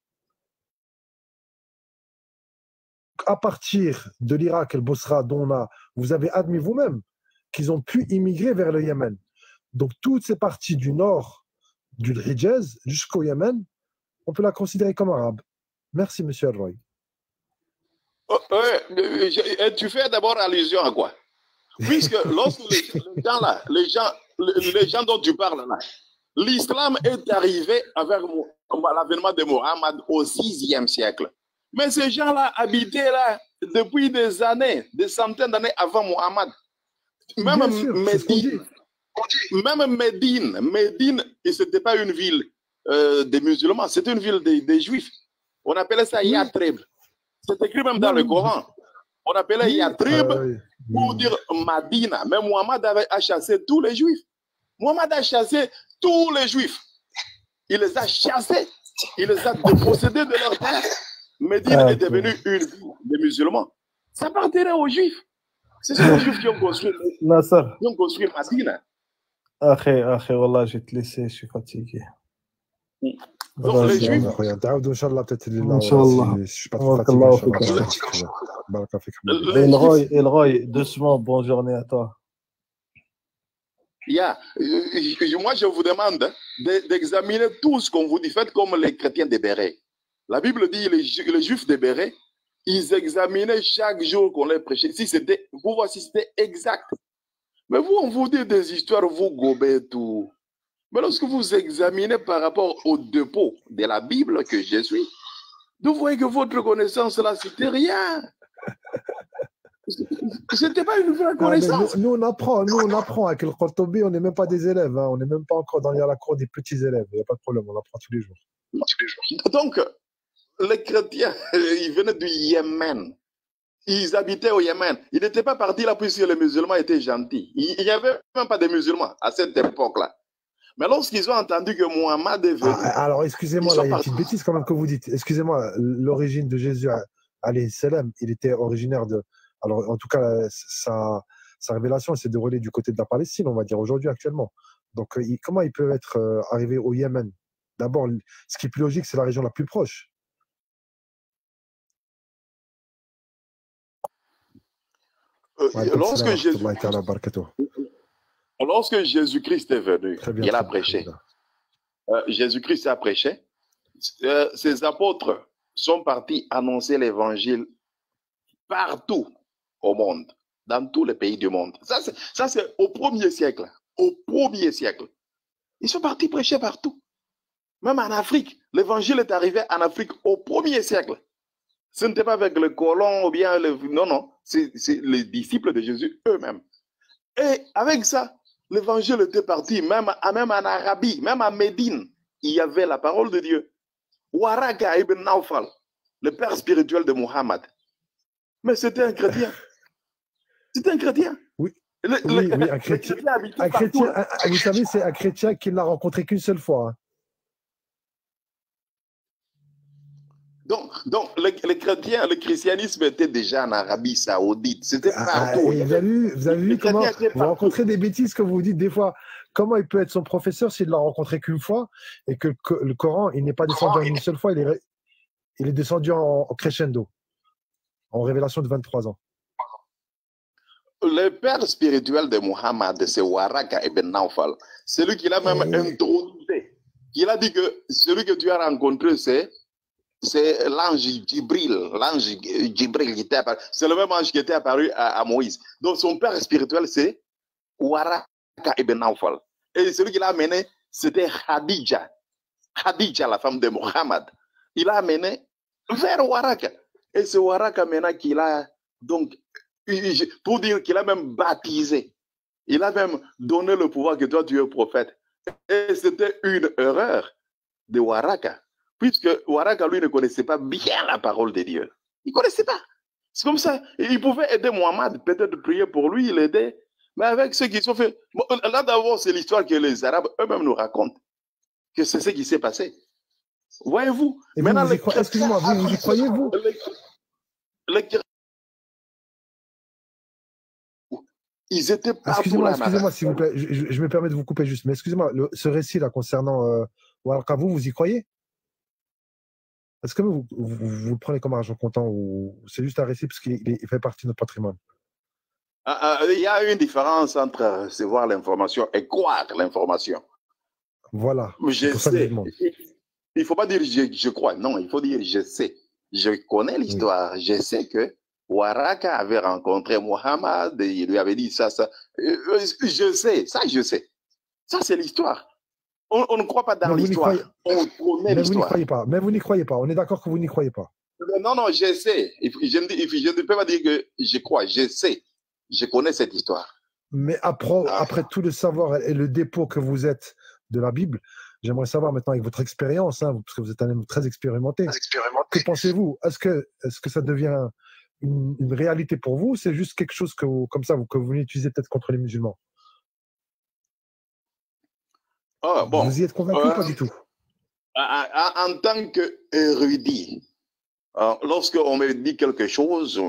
À partir de l'Irak et le Bosra, vous avez admis vous-même qu'ils ont pu immigrer vers le Yémen. Donc, toutes ces parties du nord du Hijaz jusqu'au Yémen, on peut la considérer comme arabe. Merci, monsieur Al-Roy. Tu fais d'abord allusion à quoi? Puisque lorsque les gens dont tu parles là, l'islam est arrivé avec l'avènement de Mohammed au 6e siècle. Mais ces gens-là habitaient là depuis des années, des centaines d'années avant Mohammed. Même Médine, ce n'était pas une ville des musulmans, c'était une ville des juifs. On appelait ça Yatrib. C'est écrit même dans le Coran. On appelait Yatrib pour dire Madina. Mais Mohammed a chassé tous les juifs. Mohammed a chassé tous les juifs. Il les a chassés. Il les a dépossédés de leur terre. Médine est devenue une ville des musulmans. Ça appartenait aux juifs. C'est les juifs qui ont construit Médine. Wallah, je vais te laisser, je suis fatigué. Donc, les Juifs. Inch'Allah, peut-être il est là. Inch'Allah. Si je suis pas trop fatigué. Elroy, doucement, bonne journée à toi. Moi, je vous demande d'examiner tout ce qu'on vous dit. Faites comme les chrétiens de Béret. La Bible dit les Juifs de Béret, ils examinaient chaque jour qu'on les prêchait. Pour voir si c'était exact. Mais vous, on vous dit des histoires, vous gobez tout. Mais lorsque vous examinez par rapport au dépôt de la Bible que je suis, vous voyez que votre connaissance là, c'était rien. C'était pas une vraie connaissance. Nous, on apprend avec le Qurtubi, on n'est même pas des élèves. Hein. On n'est même pas encore dans la cour des petits élèves. Il n'y a pas de problème, on apprend tous les jours. Donc, les chrétiens, ils venaient du Yémen. Ils habitaient au Yémen. Ils n'étaient pas partis là puisque les musulmans étaient gentils. Il n'y avait même pas de musulmans à cette époque-là. Mais lorsqu'ils ont entendu que Mohammed est venu... alors, excusez-moi, il y a une petite bêtise quand même que vous dites. Excusez-moi, l'origine de Jésus, alayhi salam, il était originaire de... Alors, en tout cas, sa révélation s'est déroulée du côté de la Palestine, on va dire, aujourd'hui, actuellement. Donc, comment il peut être arrivé au Yémen? D'abord, ce qui est plus logique, c'est la région la plus proche. Lorsque Jésus-Christ est venu, il a prêché. Jésus-Christ a prêché. Ses apôtres sont partis annoncer l'évangile partout au monde, dans tous les pays du monde. Ça, c'est au 1er siècle. Au 1er siècle. Ils sont partis prêcher partout. Même en Afrique. L'évangile est arrivé en Afrique au 1er siècle. Ce n'était pas avec les colons ou bien... Non. C'est les disciples de Jésus eux-mêmes. Et avec ça, l'évangile était parti, même en Arabie, même à Médine, il y avait la parole de Dieu. Waraka ibn Naufal, le père spirituel de Muhammad. Mais c'était un chrétien. C'était un chrétien. Oui, un chrétien. Vous savez, c'est un chrétien qui ne l'a rencontré qu'une seule fois. Hein. Donc les chrétiens, le christianisme était déjà en Arabie Saoudite. C'était partout. Vous avez vu comment vous rencontrez des bêtises que vous dites des fois. Comment il peut être son professeur s'il ne l'a rencontré qu'une fois et que le Coran, il n'est pas descendu en une seule fois, il est descendu en crescendo, en révélation de 23 ans. Le père spirituel de Muhammad, c'est Waraka ibn Naufal. C'est lui qui l'a même introduit. Il a dit que celui que tu as rencontré, c'est l'ange Djibril. L'ange Djibril qui était apparu. C'est le même ange qui était apparu à Moïse. Donc son père spirituel, c'est Waraka ibn Naufal. Et celui qui l'a amené, c'était Khadija. Khadija, la femme de Muhammad. Il l'a amené vers Waraka. Et c'est Waraka maintenant qu'il a, donc, pour dire qu'il a même baptisé. Il a même donné le pouvoir que toi, tu es prophète. Et c'était une erreur de Waraka. Puisque Waraka, lui, ne connaissait pas bien la parole de Dieu. Il ne connaissait pas. C'est comme ça. Il pouvait aider Muhammad, peut-être prier pour lui, il aidait. Mais avec ceux qui sont fait... Bon, là, d'abord, c'est l'histoire que les Arabes eux-mêmes nous racontent. Que c'est ce qui s'est passé. Voyez-vous. Maintenant, excusez-moi, vous y croyez, vous? Ils étaient pas... Excusez-moi, s'il vous plaît. Je me permets de vous couper juste. Mais excusez-moi, ce récit-là concernant Waraka, vous y croyez? Est-ce que vous le prenez comme argent comptant ou c'est juste un récit parce qu'il fait partie de notre patrimoine? Il y a une différence entre recevoir l'information et croire l'information. Voilà. Je sais. Il ne faut pas dire je crois. Non, il faut dire je sais. Je connais l'histoire. Oui. Je sais que Waraka avait rencontré Muhammad et il lui avait dit ça. Je sais. Ça, je sais. Ça, c'est l'histoire. On ne croit pas dans l'histoire. On connaît l'histoire. Mais vous n'y croyez pas. On est d'accord que vous n'y croyez pas. Non, je sais. Je ne peux pas dire que je crois. Je sais. Je connais cette histoire. Mais après tout le savoir et le dépôt que vous êtes de la Bible, j'aimerais savoir maintenant avec votre expérience, hein, parce que vous êtes un homme très expérimenté. Que pensez-vous? Est-ce que ça devient une réalité pour vous? C'est juste quelque chose que vous utilisez peut-être contre les musulmans? Vous y êtes convaincu ou pas du tout? En tant qu'érudit, lorsqu'on me dit quelque chose,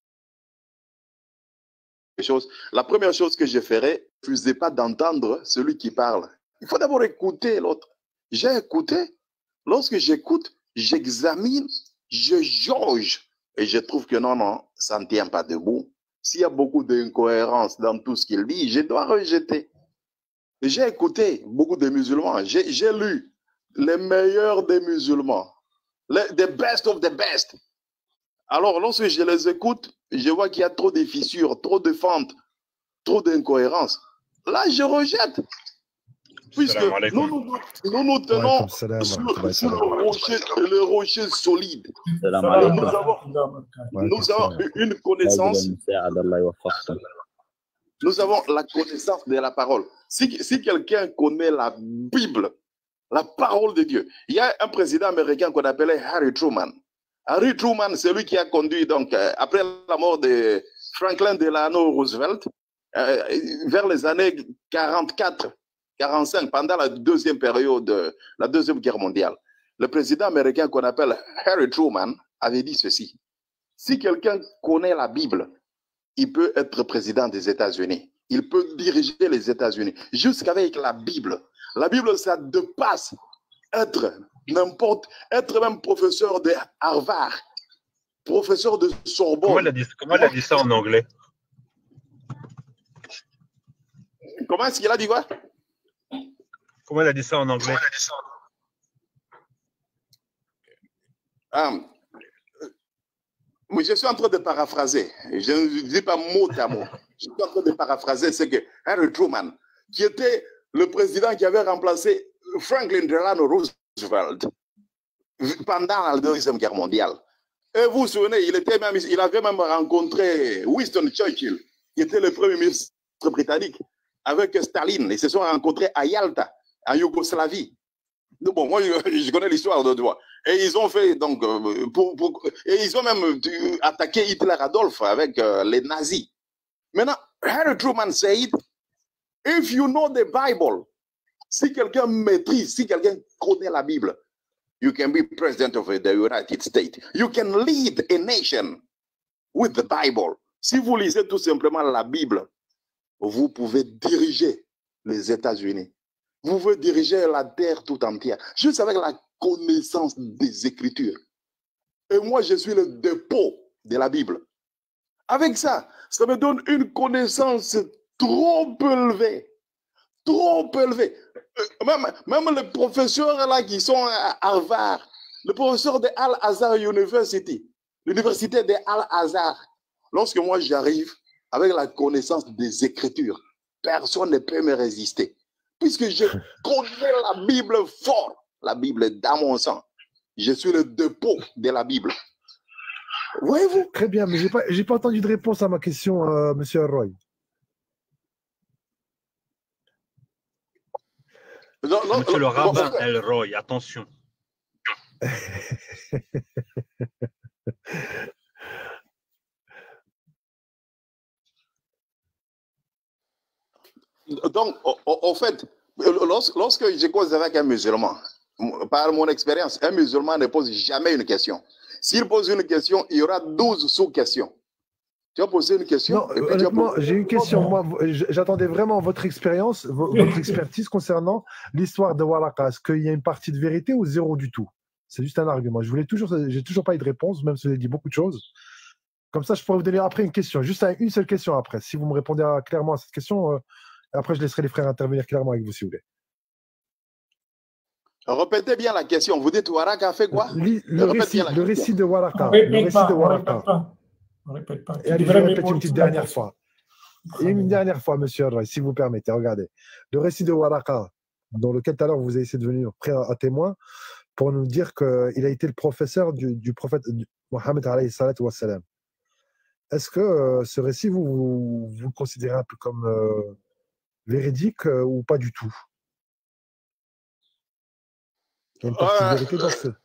la première chose que je ferais, refusez pas d'entendre celui qui parle. Il faut d'abord écouter l'autre. J'ai écouté. lorsque j'écoute, j'examine, je jauge et je trouve que non, ça ne tient pas debout. S'il y a beaucoup d'incohérences dans tout ce qu'il dit, je dois rejeter. J'ai écouté beaucoup de musulmans, j'ai lu les meilleurs des musulmans, the best of the best. Alors, lorsque je les écoute, je vois qu'il y a trop de fissures, trop de fentes, trop d'incohérences. Là, je rejette. Puisque nous tenons sur le rocher solide. Nous avons une connaissance. Nous avons la connaissance de la parole. Si quelqu'un connaît la Bible, la parole de Dieu, il y a un président américain qu'on appelait Harry Truman. Harry Truman, c'est lui qui a conduit, donc, après la mort de Franklin Delano Roosevelt, vers les années 44, 45, pendant la deuxième période, la Deuxième Guerre mondiale. Le président américain qu'on appelle Harry Truman avait dit ceci. Si quelqu'un connaît la Bible, il peut être président des États-Unis. Il peut diriger les États-Unis jusqu'avec la Bible. La Bible, ça dépasse être même professeur de Harvard, professeur de Sorbonne. Comment elle a dit ça en anglais? Comment est-ce qu'il a dit quoi? Comment elle a dit ça en anglais? Je suis en train de paraphraser. Je ne dis pas mot à mot. Je suis en train de paraphraser. C'est que Harry Truman, qui était le président qui avait remplacé Franklin Delano Roosevelt pendant la Deuxième Guerre mondiale. Et vous vous souvenez, il avait même rencontré Winston Churchill, qui était le premier ministre britannique, avec Staline. Ils se sont rencontrés à Yalta, en Yougoslavie. Bon, moi, je connais l'histoire de toi. Et ils ont fait, donc, et ils ont même attaqué Hitler Adolphe avec les nazis. Maintenant, Harry Truman said, if you know the Bible, si quelqu'un maîtrise, si quelqu'un connaît la Bible, you can be president of the United States. You can lead a nation with the Bible. Si vous lisez tout simplement la Bible, vous pouvez diriger les États-Unis. Vous pouvez diriger la terre tout entière, juste avec la connaissance des Écritures. Et moi, je suis le dépôt de la Bible. Avec ça, ça me donne une connaissance trop élevée. Trop élevée. Même les professeurs là qui sont à Harvard, le professeur de Al-Azhar University, l'université de Al-Azhar, lorsque moi j'arrive avec la connaissance des Écritures, personne ne peut me résister. Puisque je connais la Bible fort, la Bible est dans mon sang. Je suis le dépôt de la Bible. Voyez-vous? Très bien, mais j'ai pas entendu de réponse à ma question, Monsieur Roy. Monsieur le rabbin Elroy, attention. Donc, au fait, lorsque je cause avec un musulman, par mon expérience, un musulman ne pose jamais une question. S'il pose une question, il y aura 12 sous-questions. Tu as posé une question? Non, honnêtement, j'ai une question. Moi, j'attendais vraiment votre expérience, votre expertise concernant l'histoire de Waraka. Est-ce qu'il y a une partie de vérité ou zéro du tout? C'est juste un argument. J'ai toujours pas eu de réponse, même si vous avez dit beaucoup de choses. Comme ça, je pourrais vous donner après une question. Juste une seule question après. Si vous me répondez clairement à cette question, après, je laisserai les frères intervenir clairement avec vous, si vous voulez. Répétez bien la question. Vous dites Waraka a fait quoi? Le récit de Waraka. On répète pas. Et allez, je répète une petite dernière fois. Une dernière fois, monsieur Roy, si vous permettez. Regardez. Le récit de Waraka, dans lequel tout à l'heure vous avez essayé de venir prêt à témoin, pour nous dire qu'il a été le professeur du prophète Mohammed alayhi salatu wa salam. Est-ce que ce récit, vous le considérez un peu comme véridique ou pas du tout? Il y a une partie de vérité dans ce...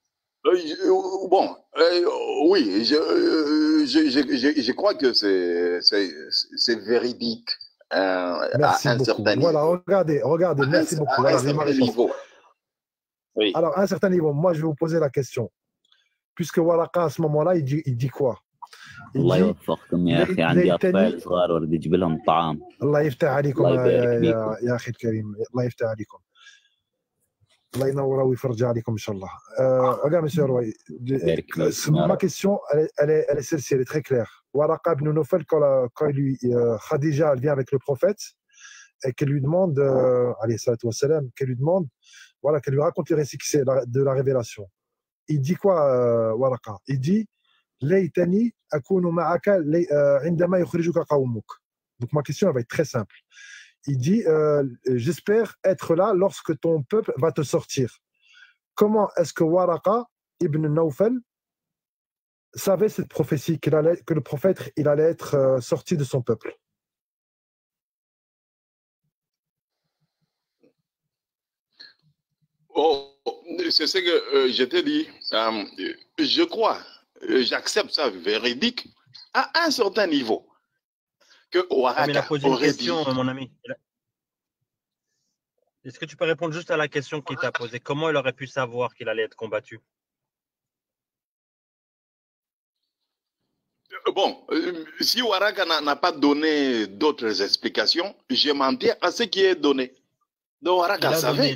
Oui, je crois que c'est véridique à un certain niveau. Voilà, regardez, merci beaucoup. À un certain niveau. Oui. Alors, à un certain niveau, moi, je vais vous poser la question. Puisque Waraka, à ce moment-là, il dit quoi? الله يوفقكم يا أخي عندي أطفال صغار وأريد أجيب لهم طعام الله يفتح عليكم يا أخي الكريم الله يفتح عليكم Allah ينور ويفرج عليكم إن شاء الله. Regarde, monsieur Roy, ma question, elle est celle-ci, elle est très claire. Waraqa ibn Nawfal, quand Khadija vient avec le prophète et qu'elle lui demande, alayhi salatu wa salam, qu'elle lui demande, voilà, qu'elle lui raconte les récits de la révélation. Il dit quoi, Waraqa? Il dit Laytani akunu ma'aka indama yukhrijuka qawmuk. Donc ma question elle va être très simple. Il dit j'espère être là lorsque ton peuple va te sortir. Comment est-ce que Waraqa ibn Nawfal savait cette prophétie que le prophète il allait être sorti de son peuple? Oh, c'est ce que je t'ai dit. Je crois, j'accepte ça véridique à un certain niveau. Que Waraka mais il a posé une question, dit... mon ami. Est-ce que tu peux répondre juste à la question qu'il t'a posée? Comment il aurait pu savoir qu'il allait être combattu? Bon, si Waraka n'a pas donné d'autres explications, je m'en tiens à ce qui est donné. Donc Waraka savait.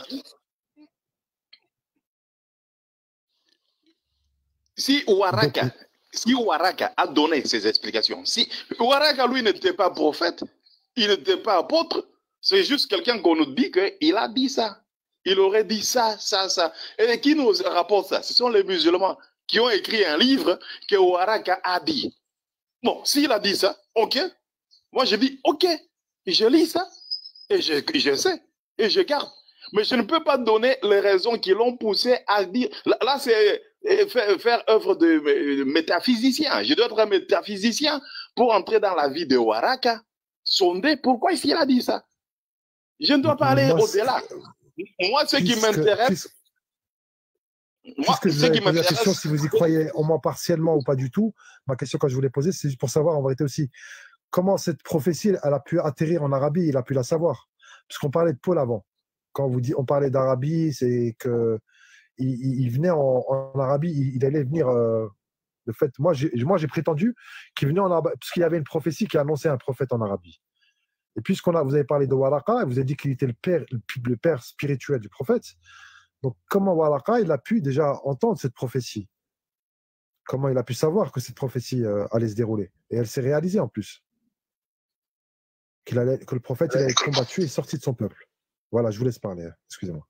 Si Waraka a donné ses explications, si Waraka lui n'était pas prophète, il n'était pas apôtre, c'est juste quelqu'un qu'on nous dit qu'il a dit ça. Il aurait dit ça, ça, ça. Et qui nous rapporte ça? Ce sont les musulmans qui ont écrit un livre que Waraka a dit. Bon, s'il a dit ça, ok. Moi, je dis, ok, je lis ça, et je sais, et je garde. Mais je ne peux pas donner les raisons qui l'ont poussé à dire. Là c'est faire œuvre de métaphysicien. Je dois être un métaphysicien pour entrer dans la vie de Waraka. Sonder pourquoi est-ce qu'il a dit ça. Je ne dois pas aller au-delà. Moi, ce qui m'intéresse... Puisque je vous pose la question si vous y croyez au moins partiellement ou pas du tout, ma question quand je voulais poser, c'est juste pour savoir en vérité aussi comment cette prophétie elle a pu atterrir en Arabie, il a pu la savoir. Parce qu'on parlait de Paul avant. Quand on parlait d'Arabie, c'est que il venait en Arabie, il allait venir. Le fait, moi j'ai prétendu qu'il venait en Arabie, parce qu'il y avait une prophétie qui annonçait un prophète en Arabie. Et puisque vous avez parlé de Waraka, vous avez dit qu'il était le père spirituel du prophète. Donc, comment Waraka, il a pu déjà entendre cette prophétie? Comment il a pu savoir que cette prophétie allait se dérouler? Et elle s'est réalisée en plus. Que le prophète il allait être combattu et sorti de son peuple. Voilà, je vous laisse parler. Excusez-moi.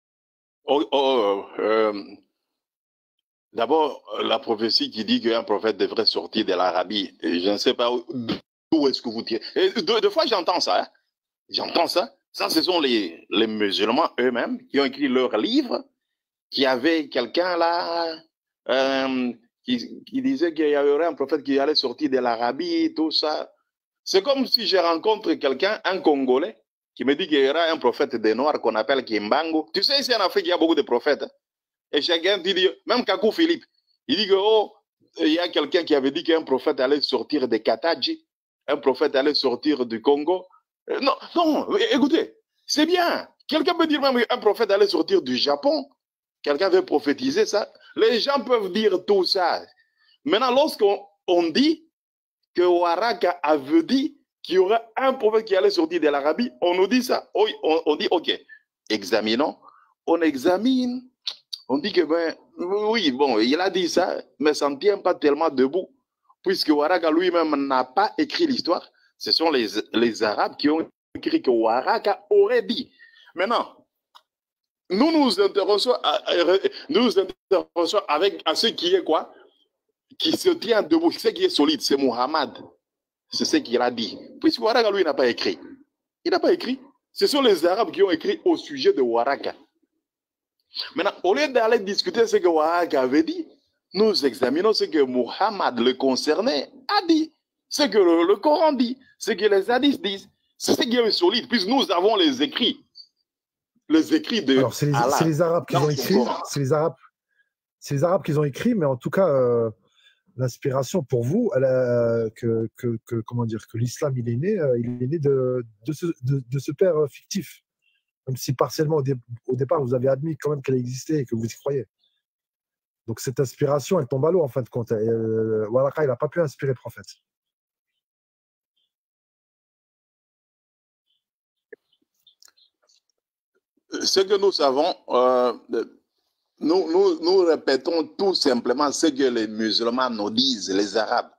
D'abord, la prophétie qui dit qu'un prophète devrait sortir de l'Arabie, je ne sais pas d'où est-ce que vous tirez. Et deux fois, j'entends ça. Hein. J'entends ça. Ça, ce sont les musulmans eux-mêmes qui ont écrit leur livre, qui avait quelqu'un là qui disait qu'il y aurait un prophète qui allait sortir de l'Arabie, tout ça. C'est comme si je rencontre quelqu'un, un Congolais, qui me dit qu'il y aura un prophète des Noirs qu'on appelle Kimbango. Tu sais, ici en Afrique, il y a beaucoup de prophètes. Et chacun dit, même Kakou Philippe, il dit que, oh, il y a quelqu'un qui avait dit qu'un prophète allait sortir de Kataji, un prophète allait sortir du Congo. Non, non, écoutez, c'est bien. Quelqu'un peut dire même qu'un prophète allait sortir du Japon. Quelqu'un veut prophétiser ça. Les gens peuvent dire tout ça. Maintenant, lorsqu'on dit que Waraka avait dit qu'il y aurait un prophète qui allait sortir de l'Arabie, on nous dit ça. On dit, ok, examinons. On examine. On dit que, ben, oui, bon, il a dit ça, mais ça ne tient pas tellement debout. Puisque Waraka lui-même n'a pas écrit l'histoire. Ce sont les Arabes qui ont écrit que Waraka aurait dit. Maintenant, nous nous intéressons avec à ce qui est quoi? Qui se tient debout, ce qui est solide, c'est Muhammad. C'est ce qu'il a dit. Puisque Waraka, lui, n'a pas écrit. Il n'a pas écrit. Ce sont les Arabes qui ont écrit au sujet de Waraka. Maintenant, au lieu d'aller discuter ce que Waraka avait dit, nous examinons ce que Muhammad, le concerné, a dit. Ce que le Coran dit, ce que les hadiths disent. C'est ce qui est solide, puisque nous avons les écrits. Les écrits de Alors, c'est les Arabes qui ont écrit. C'est les Arabes qui ont écrit, mais en tout cas, l'inspiration pour vous, comment dire, que l'islam il est né de ce père fictif. Même si partiellement au départ vous avez admis quand même qu'elle existait et que vous y croyez. Donc cette inspiration, elle tombe à l'eau en fin de compte. Waraka, il n'a pas pu inspirer le prophète. Ce que nous savons, nous répétons tout simplement ce que les musulmans nous disent, les Arabes.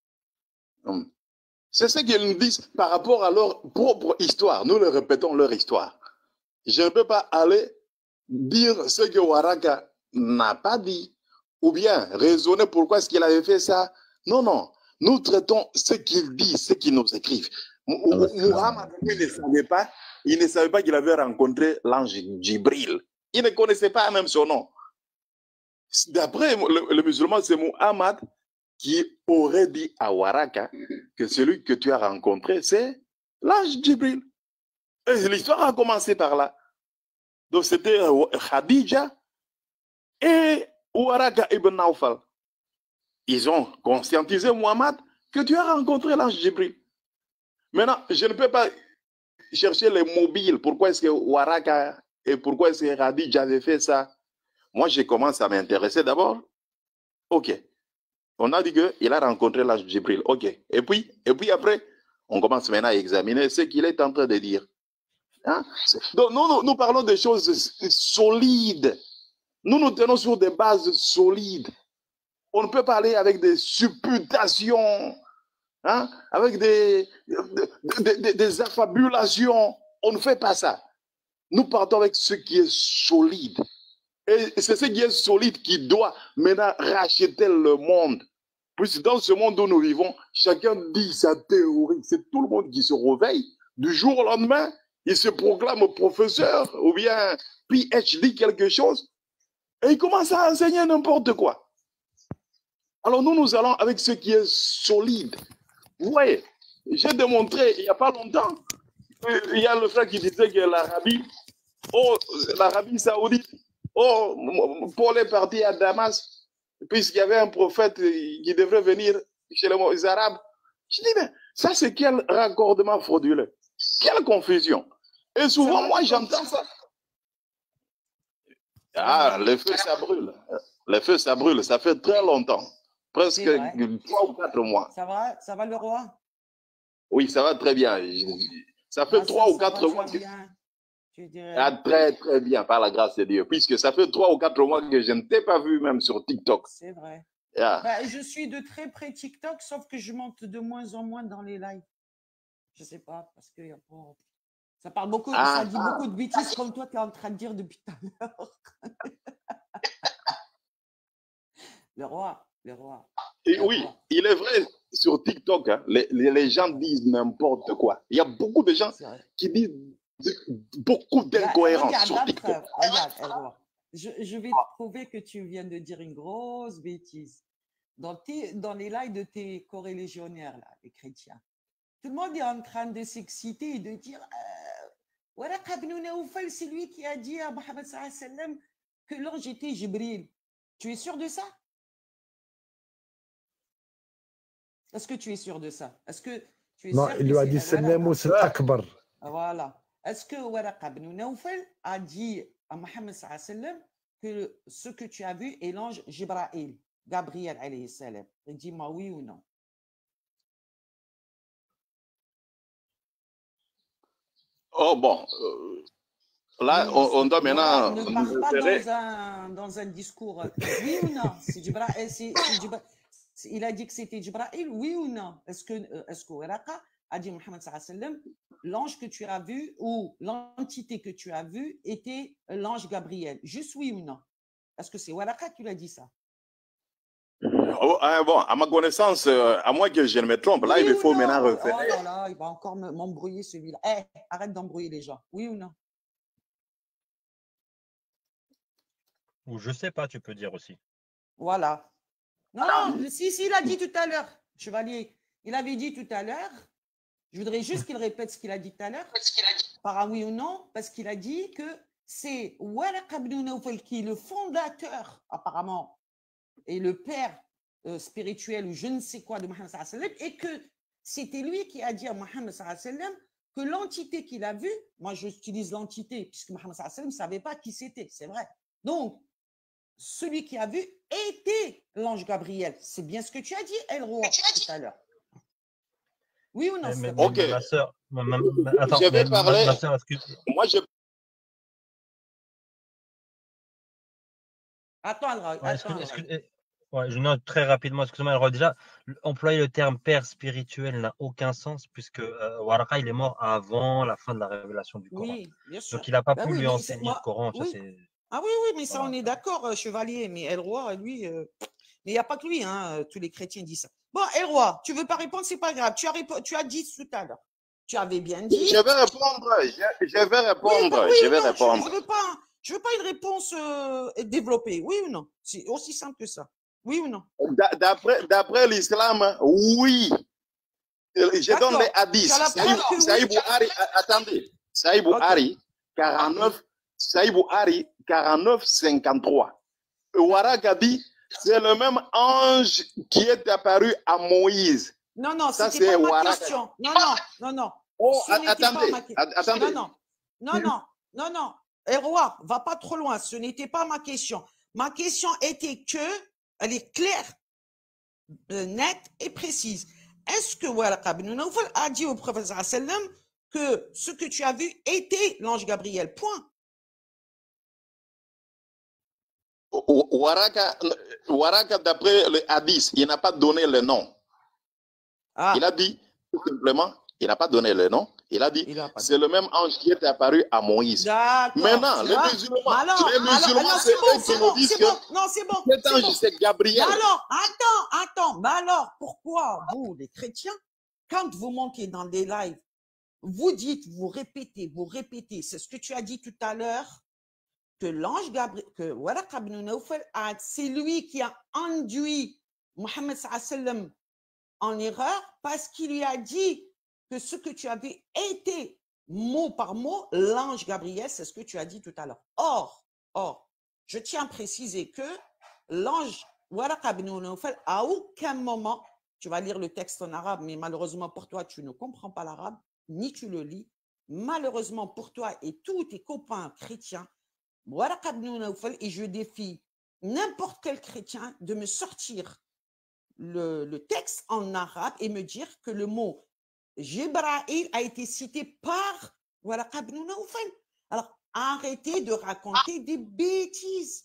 C'est ce qu'ils nous disent par rapport à leur propre histoire. Nous le répétons leur histoire. Je ne peux pas aller dire ce que Waraka n'a pas dit, ou bien raisonner pourquoi est-ce qu'il avait fait ça. Non, non. Nous traitons ce qu'ils disent, ce qu'ils nous écrivent. Muhammad, il ne savait pas qu'il avait rencontré l'ange Djibril. Il ne connaissait pas même son nom. D'après le musulman, c'est Muhammad qui aurait dit à Waraka que celui que tu as rencontré, c'est l'ange Djibril. Et l'histoire a commencé par là. Donc c'était Khadija et Waraka ibn Nawfal. Ils ont conscientisé Muhammad que tu as rencontré l'ange Djibril. Maintenant, je ne peux pas chercher les mobiles. Pourquoi est-ce que Waraka et pourquoi est-ce que Khadija avait fait ça? Moi, je commence à m'intéresser d'abord. Ok. On a dit qu'il a rencontré l'ange Djibril. Ok. Et puis après, on commence maintenant à examiner ce qu'il est en train de dire. Hein? Donc, nous parlons des choses solides. Nous tenons sur des bases solides. On ne peut pas aller avec des supputations, hein? Avec des affabulations. On ne fait pas ça. Nous partons avec ce qui est solide. Et c'est ce qui est solide qui doit maintenant racheter le monde. Puisque dans ce monde où nous vivons, chacun dit sa théorie. C'est tout le monde qui se réveille. Du jour au lendemain, il se proclame professeur ou bien PhD quelque chose. Et il commence à enseigner n'importe quoi. Alors nous allons avec ce qui est solide. Vous voyez, j'ai démontré il n'y a pas longtemps, il y a le frère qui disait que l'Arabie saoudite, Paul est parti à Damas, puisqu'il y avait un prophète qui devrait venir chez les Arabes. Je dis, mais ça c'est quel raccordement frauduleux, quelle confusion. Et souvent, moi j'entends ça. Ah, le feu ça brûle. Le feu ça brûle, ça fait très longtemps. Presque 3 ou 4 mois. Ça va le roi? Oui, ça va très bien. Ça fait 3 ou 4 mois que... Ah, très, très bien, par la grâce de Dieu. Puisque ça fait 3 ou 4 mois que je ne t'ai pas vu même sur TikTok. C'est vrai. Yeah. Bah, je suis de très près TikTok, sauf que je monte de moins en moins dans les lives. Je ne sais pas, parce que ça parle beaucoup, ça dit beaucoup de bêtises comme toi, tu es en train de dire depuis tout à l'heure. Le roi. Et oui, il est vrai, sur TikTok, hein, les gens disent n'importe quoi. Il y a beaucoup de gens qui disent beaucoup d'incohérences sur TikTok. Regarde, je vais te prouver que tu viens de dire une grosse bêtise. Dans les lives de tes corélégionnaires, là, les chrétiens, tout le monde est en train de s'exciter et de dire Waraka ibn Nawfal, c'est lui qui a dit à Mohammed sallallahu alayhi wa sallam que l'ange était Jibril. Tu es sûr de ça? Est-ce que tu es sûr de ça? Est-ce que tu es non, sûr il lui a dit c'est Nemus Akbar. Voilà. Est-ce que Waraka ibn Nawfal a dit à Mohammed sallallahu alayhi wa sallam que ce que tu as vu est l'ange Jibril, Gabriel alayhi salam? Dis-moi oui ou non. Oh bon, là on doit maintenant... Ne parle pas dans un discours. Oui ou non? C'est Jibril. Il a dit que c'était Jibril, oui ou non? Est-ce que Waraka a dit Mohammed sallallahu alayhi wa sallam, l'ange que tu as vu ou l'entité que tu as vue était l'ange Gabriel? Juste oui ou non? Est-ce que c'est Waraka qui lui a dit ça? Bon, à ma connaissance, à moins que je ne me trompe, là, il faut maintenant refaire. Oh là là, il va encore m'embrouiller celui-là. Arrête d'embrouiller les gens. Oui ou non? Ou je sais pas, tu peux dire aussi. Voilà. Non, si, il a dit tout à l'heure, Chevalier, il avait dit tout à l'heure, je voudrais juste qu'il répète ce qu'il a dit tout à l'heure, par un oui ou non, parce qu'il a dit que c'est Waraka ibn Nawfal qui est le fondateur, apparemment, et le père spirituel ou je ne sais quoi de Mohammed sallallahu alayhi wa sallam, et que c'était lui qui a dit à Mohammed sallallahu alayhi wa sallam que l'entité qu'il a vue, moi j'utilise l'entité, puisque Mohammed sallallahu alayhi wa sallam ne savait pas qui c'était, c'est vrai. Donc, celui qui a vu était l'ange Gabriel. C'est bien ce que tu as dit, El Roi, tout à l'heure. Oui ou non? Ok. Ma soeur, attends, je vais parler. Ma soeur, moi, je Attends, ouais, je note très rapidement, excuse-moi, alors déjà, employer le terme père spirituel n'a aucun sens puisque Waraka, il est mort avant la fin de la révélation du Coran. Oui, bien sûr. Donc, il n'a pas Ben pu oui, lui mais enseigner le Coran. oui. Ça, Ah oui, mais ça, on est d'accord, chevalier. Mais El-Roi, lui, mais il n'y a pas que lui, hein, tous les chrétiens disent ça. Bon, El-Roi, tu veux pas répondre, c'est pas grave. Tu as dit tout à l'heure. Tu avais bien dit. Je vais répondre. Je vais répondre. Oui, je vais répondre. Je veux pas une réponse développée. Oui ou non? C'est aussi simple que ça. Oui ou non? D'après l'islam, oui. Je donne les hadiths. Saïd Bouhari, attendez. Saïd Bouhari, 49, Saïd Bouhari, 49, 53. Waraka dit, c'est le même ange qui est apparu à Moïse. Non, ça c'est pas ma question. Non. Oh, attendez. Non. Roi, va pas trop loin. Ce n'était pas ma question. Ma question était elle est claire, nette et précise. Est-ce que Waraka ibn Nawfal a dit au prophète sallam que ce que tu as vu était l'ange Gabriel? Point. Waraka, d'après le hadith, il n'a pas donné le nom. Il a dit, tout simplement, il n'a pas donné le nom. Il a dit, c'est le même ange qui est apparu à Moïse. Maintenant, les musulmans, c'est eux qui nous disent que cet ange, c'est Gabriel. Attends. Alors, pourquoi vous, les chrétiens, quand vous montez dans des lives, vous dites, vous répétez, c'est ce que tu as dit tout à l'heure, que l'ange Gabriel, que Waraka ibn Nawfal, c'est lui qui a induit Mohammed sallam en erreur parce qu'il lui a dit que ce que tu avais été mot par mot, l'ange Gabriel, c'est ce que tu as dit tout à l'heure. Or, je tiens à préciser que l'ange Waraka ibn Nawfal, à aucun moment, tu vas lire le texte en arabe, mais malheureusement pour toi, tu ne comprends pas l'arabe, ni tu le lis. Malheureusement pour toi et tous tes copains chrétiens, Waraka ibn Nawfal, et je défie n'importe quel chrétien de me sortir le texte en arabe et me dire que le mot Jibraïl a été cité par Waraka ibn Nawfal. Alors, arrêtez de raconter des bêtises.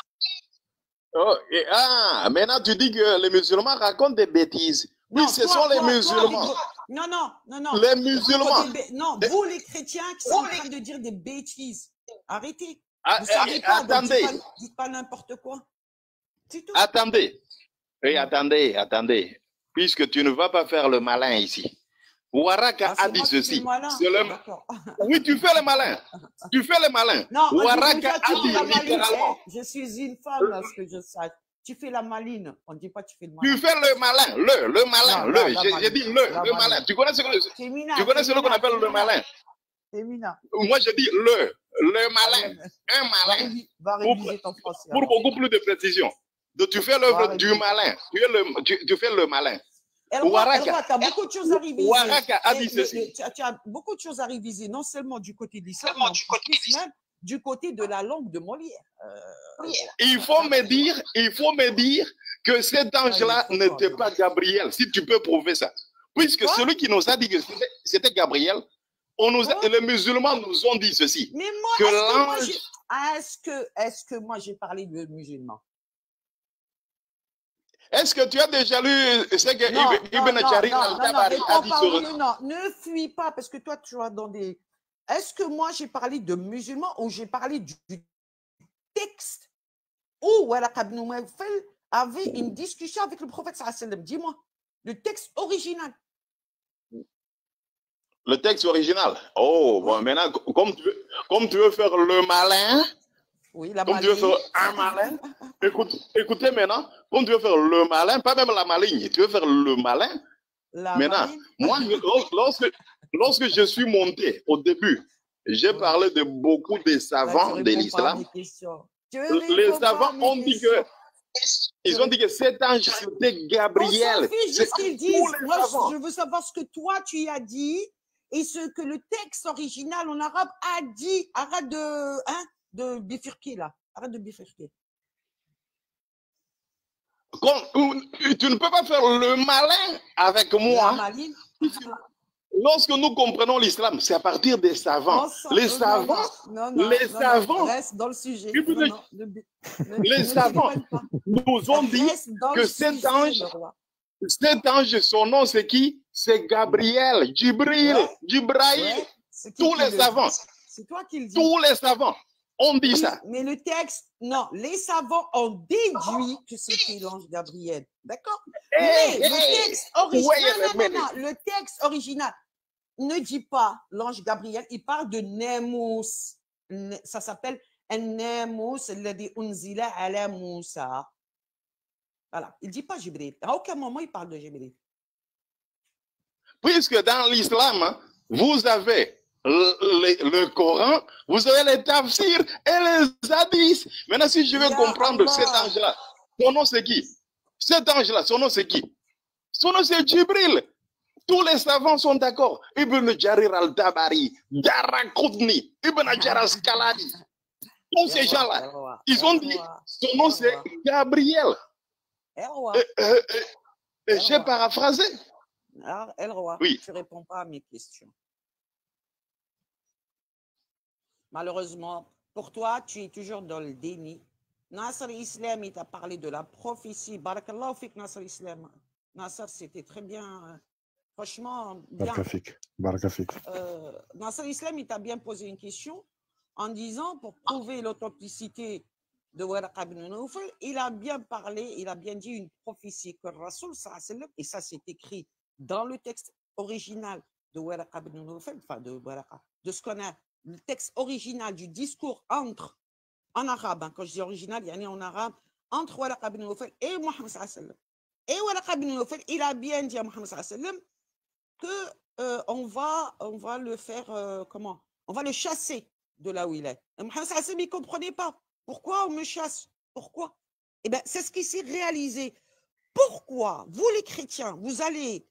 Maintenant tu dis que les musulmans racontent des bêtises. Oui, ce sont les musulmans. Non. Les musulmans. Non, vous les chrétiens qui sont en train de dire des bêtises. Arrêtez. Vous savez pas, attendez. Dites pas n'importe quoi. C'est tout. Attendez. Oui, attendez. Puisque tu ne vas pas faire le malin ici. Waraka a dit ceci. Oui, tu fais le malin. Non, Waraka a dit littéralement. Je suis une femme, à ce que je sache. Tu fais la maline. On ne dit pas tu fais le malin. Tu fais le malin. Le malin. J'ai dit le malin. Tu connais ce qu'on appelle le malin? Moi, je dis le malin. Un malin. Va réviser ton français. Pour beaucoup plus de précision. Donc, tu fais l'œuvre du malin. Tu fais le malin. Waraka, tu as beaucoup de choses à réviser. Waraka a dit ceci. Tu as beaucoup de choses à réviser, non seulement du côté de l'islam, mais même du côté de la langue de Molière. Il faut me dire que cet ange-là n'était pas Gabriel, si tu peux prouver ça. Puisque celui qui nous a dit que c'était Gabriel, les musulmans nous ont dit ceci. Mais moi, est-ce que moi j'ai parlé de musulmans? Est-ce que tu as déjà lu ce que Ibn Jarir al-Tabari a dit sur... Non, ne fuis pas, parce que toi, tu vas dans des... Est-ce que moi, j'ai parlé de musulmans ou j'ai parlé du texte où Waraka ibn Nawfal avait une discussion avec le prophète sallallahu alayhi wa sallam? Dis-moi, le texte original. Le texte original. Oh, bon, maintenant, comme tu veux faire le malin... Oui, la comme tu veux faire un malin, écoutez maintenant, comme tu veux faire le malin, pas même la maligne, tu veux faire le malin. Maintenant, moi, lorsque je suis monté au début, j'ai parlé de beaucoup des savants de l'islam. Les savants ont dit que ils ont dit que cet ange c'était Gabriel. C'est ce qu'ils disent. Moi, je veux savoir ce que toi tu as dit et ce que le texte original en arabe a dit. Arrête de bifurquer là. Arrête de bifurquer. Tu ne peux pas faire le malin avec moi. lorsque nous comprenons l'islam, c'est à partir des savants. Les savants, les savants, reste dans le sujet. Les savants nous ont dit que cet ange, son nom, c'est qui? C'est Gabriel, Jibril, Jibraïl. Tous les savants. C'est toi qui le dis. Tous les savants ont dit ça. Mais le texte, non, les savants ont déduit que c'était l'ange Gabriel. D'accord? Mais le texte original, le texte original ne dit pas l'ange Gabriel, il parle de Nemus. Ça s'appelle Nemus, الذي أنزل على موسى. Voilà, il ne dit pas Jibril. À aucun moment il parle de Jibril. Puisque dans l'islam, vous avez le Coran, vous avez les tafsirs et les hadiths. Maintenant, si je veux comprendre cet ange-là, son nom c'est qui? Cet ange-là, son nom c'est qui? Son nom c'est Jibril. Tous les savants sont d'accord. Ibn Jarir al-Tabari, Daraqutni, Ibn Hajar al-Asqalani, tous ces gens-là, ils ont dit son nom c'est Gabriel. Et j'ai paraphrasé. Alors, El-Roi, oui. tu ne réponds pas à mes questions. Malheureusement, pour toi, tu es toujours dans le déni. Nasser Islam, il t'a parlé de la prophétie. Barakallahu fik, Nasser Islam. Nasser, c'était très bien. Franchement, bien. Barakafik. Nasser Islam, il t'a bien posé une question en disant, pour prouver l'authenticité de Waraq ibn Nawfal, il a bien parlé, il a bien dit une prophétie que Rasoul, et ça c'est écrit dans le texte original de Waraq ibn Nawfal, enfin de ce qu'on a, le texte original du discours entre, en arabe, hein, quand je dis original, il y en a en arabe, entre Waraq ibn Nawfal et Mohammed sallallahu alayhi wa sallam. Et Waraq ibn Nawfal, il a bien dit à Mohammed sallallahu alayhi wa sallam que on va le faire, comment? On va le chasser de là où il est. Et Mohammed sallallahu alayhi wa sallam, il ne comprenait pas. Pourquoi on me chasse? Pourquoi? Eh bien, c'est ce qui s'est réalisé. Pourquoi, vous les chrétiens, vous allez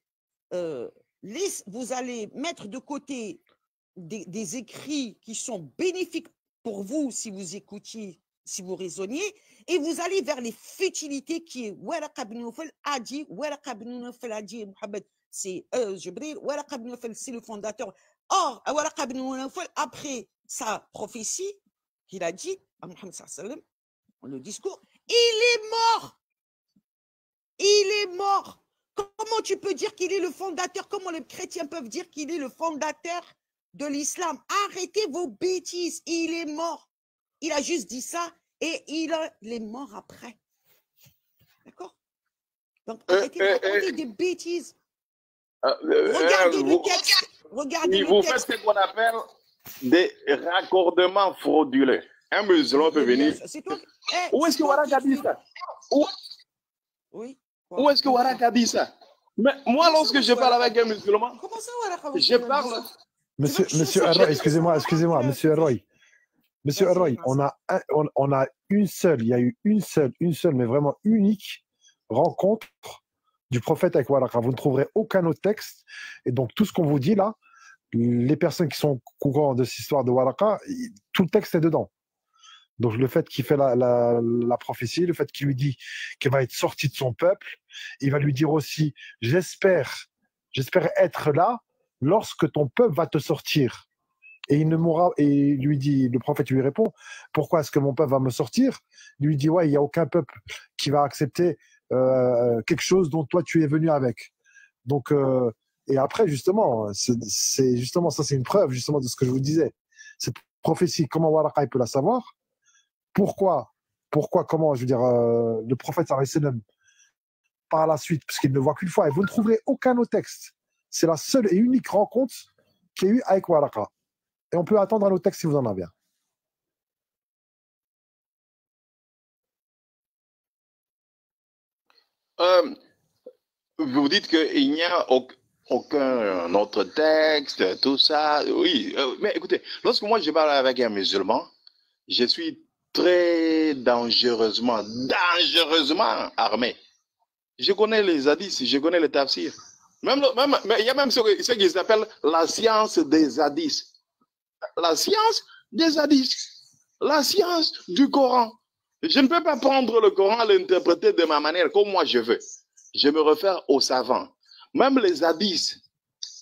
mettre de côté des écrits qui sont bénéfiques pour vous si vous écoutiez, si vous raisonniez, et vous allez vers les futilités qui est Waraq ibn Nawfal a dit, Waraq ibn Nawfal a dit, Mohammed, c'est Jibril, Waraq ibn Nawfal, c'est le fondateur. Or, Waraq ibn Nawfal, après sa prophétie qu'il a dit à Mohammed sallallahu alayhi wa sallam, le discours, il est mort. Il est mort. Comment tu peux dire qu'il est le fondateur? Comment les chrétiens peuvent dire qu'il est le fondateur de l'islam? Arrêtez vos bêtises. Il est mort. Il a juste dit ça et il est mort après. D'accord? Donc, arrêtez de raconter des bêtises. Regardez le texte. Regardez le vous texte. faites ce qu'on appelle des raccordements frauduleux. Un musulman peut venir. Où est-ce que Waraq a dit ça? Oui. Où est-ce que Waraq a dit ça? Mais moi, lorsque je parle avec un musulman, je parle. Monsieur Arroy, excusez-moi, monsieur Arroy. Monsieur Arroy, on a une seule, il y a eu une seule, mais vraiment unique rencontre du prophète avec Waraq. Vous ne trouverez aucun autre texte. Et donc, tout ce qu'on vous dit là, les personnes qui sont au courant de cette histoire de Waraq, tout le texte est dedans. Donc le fait qu'il fait la prophétie, le fait qu'il lui dit qu'elle va être sortie de son peuple, il va lui dire aussi, j'espère être là lorsque ton peuple va te sortir. Et il ne mourra, et il lui dit, le prophète lui répond, pourquoi est-ce que mon peuple va me sortir? Il lui dit, ouais, il n'y a aucun peuple qui va accepter quelque chose dont toi tu es venu avec. Donc, et après, justement, c'est justement ça, c'est une preuve justement de ce que je vous disais. Cette prophétie, comment Waraq peut la savoir? Pourquoi, comment, je veux dire, le prophète sallallahu alayhi wa sallam, par la suite, puisqu'il ne voit qu'une fois, et vous ne trouverez aucun autre texte. C'est la seule et unique rencontre qu'il y a eu avec Waraq. Et on peut attendre un autre texte si vous en avez un. Vous dites qu'il n'y a aucun autre texte, tout ça. Oui, mais écoutez, lorsque moi je parle avec un musulman, je suis très dangereusement armé. Je connais les hadiths, je connais les tafsirs. Mais il y a même ce qu'ils appellent la science des hadiths. La science des hadiths. La science du Coran. Je ne peux pas prendre le Coran et l'interpréter de ma manière, comme moi je veux. Je me réfère aux savants. Même les hadiths.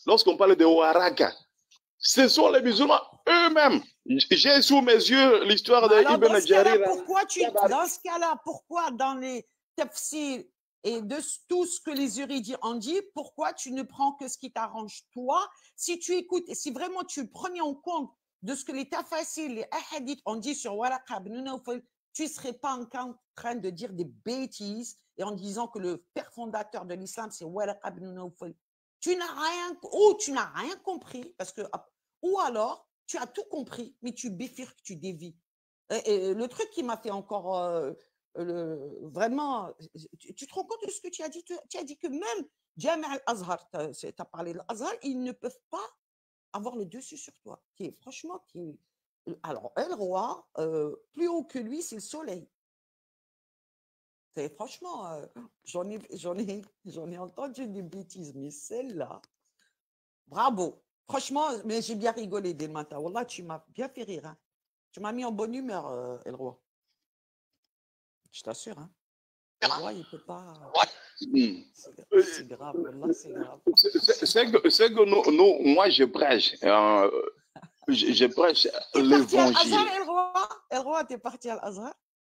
lorsqu'on parle de Waraka, ce sont les musulmans eux-mêmes. J'ai sous mes yeux l'histoire de Ibn Jarir. Dans ce cas-là, pourquoi dans les tafsirs et de tout ce que les érudits ont dit, pourquoi tu ne prends que ce qui t'arrange toi? Si tu écoutes, et si vraiment tu prenais en compte de ce que les tafsirs, les hadiths ont dit sur Waraka ibn Nawfal, tu ne serais pas en train de dire des bêtises et en disant que le père fondateur de l'islam, c'est Waraka ibn Nawfal. Tu n'as rien compris, parce que, ou alors tu as tout compris, mais tu bifurques, tu dévies. Et le truc qui m'a fait encore vraiment, tu te rends compte de ce que tu as dit? Tu as dit que même Jami' al-Azhar, tu as parlé de l'Azhar, ils ne peuvent pas avoir le dessus sur toi. Franchement, alors, El Roi, plus haut que lui, c'est le soleil. Franchement, j'en ai entendu des bêtises, mais celle-là, bravo. Franchement, mais j'ai bien rigolé dès le matin. Wallah, tu m'as bien fait rire. Hein. Tu m'as mis en bonne humeur, El Roi. Je t'assure. Hein. El Roi, il ne peut pas. C'est grave, Wallah, c'est grave. C'est que nous, moi, je prêche. Je prêche l'évangile. El Roi, t'es parti à l'Azhar?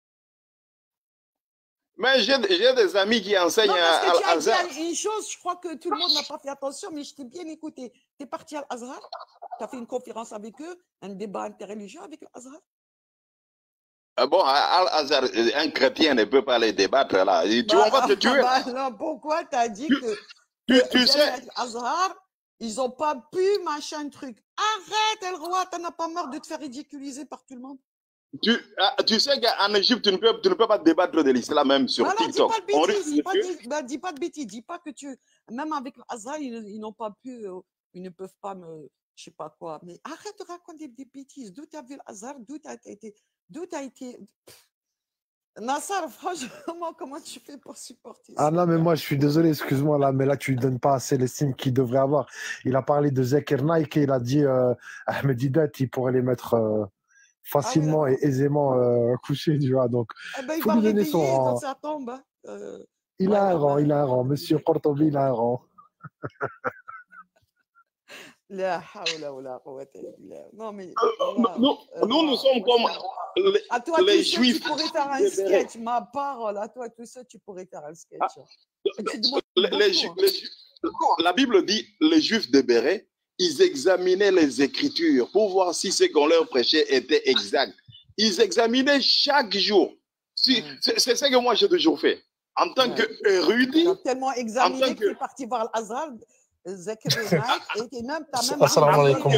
Mais j'ai des amis qui enseignent à l'Azhar. Tu as dit une chose, je crois que tout le monde n'a pas fait attention, mais je t'ai bien écouté. Tu es parti à l'Azhar, tu as fait une conférence avec eux, un débat interreligieux avec l'Azhar. Bon, à l'Azhar, un chrétien ne peut pas les débattre là. On va te tuer. Non, pourquoi tu as dit que tu sais, l'Azhar, ils n'ont pas pu, machin, truc. Arrête, El Roi, tu n'en as pas marre de te faire ridiculiser par tout le monde. Tu sais qu'en Égypte, tu ne peux pas débattre de l'islam même sur TikTok. Dis pas de bêtises, dis pas que même avec l'Azhar, ils n'ont pas pu, ils ne peuvent pas je sais pas quoi. Mais arrête de raconter des bêtises. D'où tu as vu l'Azhar, d'où tu as été. Nassar, franchement, comment tu fais pour supporter ça? Ah non, mais moi, je suis désolé, excuse-moi, là, mais là, tu lui donnes pas assez l'estime qu'il devrait avoir. Il a parlé de Zakir Naik et il a dit Ahmed Didat, il pourrait les mettre facilement et aisément couchés, tu vois. Donc, il faut lui donner son rang. Quand ça tombe. Il a un rang. Monsieur Kortobi, il a un rang. La hawla wa la quwwata illa billah. Non, mais. Nous sommes comme les Juifs. Tu pourrais faire un sketch, ma parole. À toi, tout ça, tu pourrais faire un sketch. La Bible dit les Juifs de Béret, ils examinaient les Écritures pour voir si ce qu'on leur prêchait était exact. Ils examinaient chaque jour. C'est ce que moi j'ai toujours fait. En tant qu'érudit. Tellement examiné que tu es parti voir l'Azhar. Zakir Naik, et même tu as même Assalamu alaikum.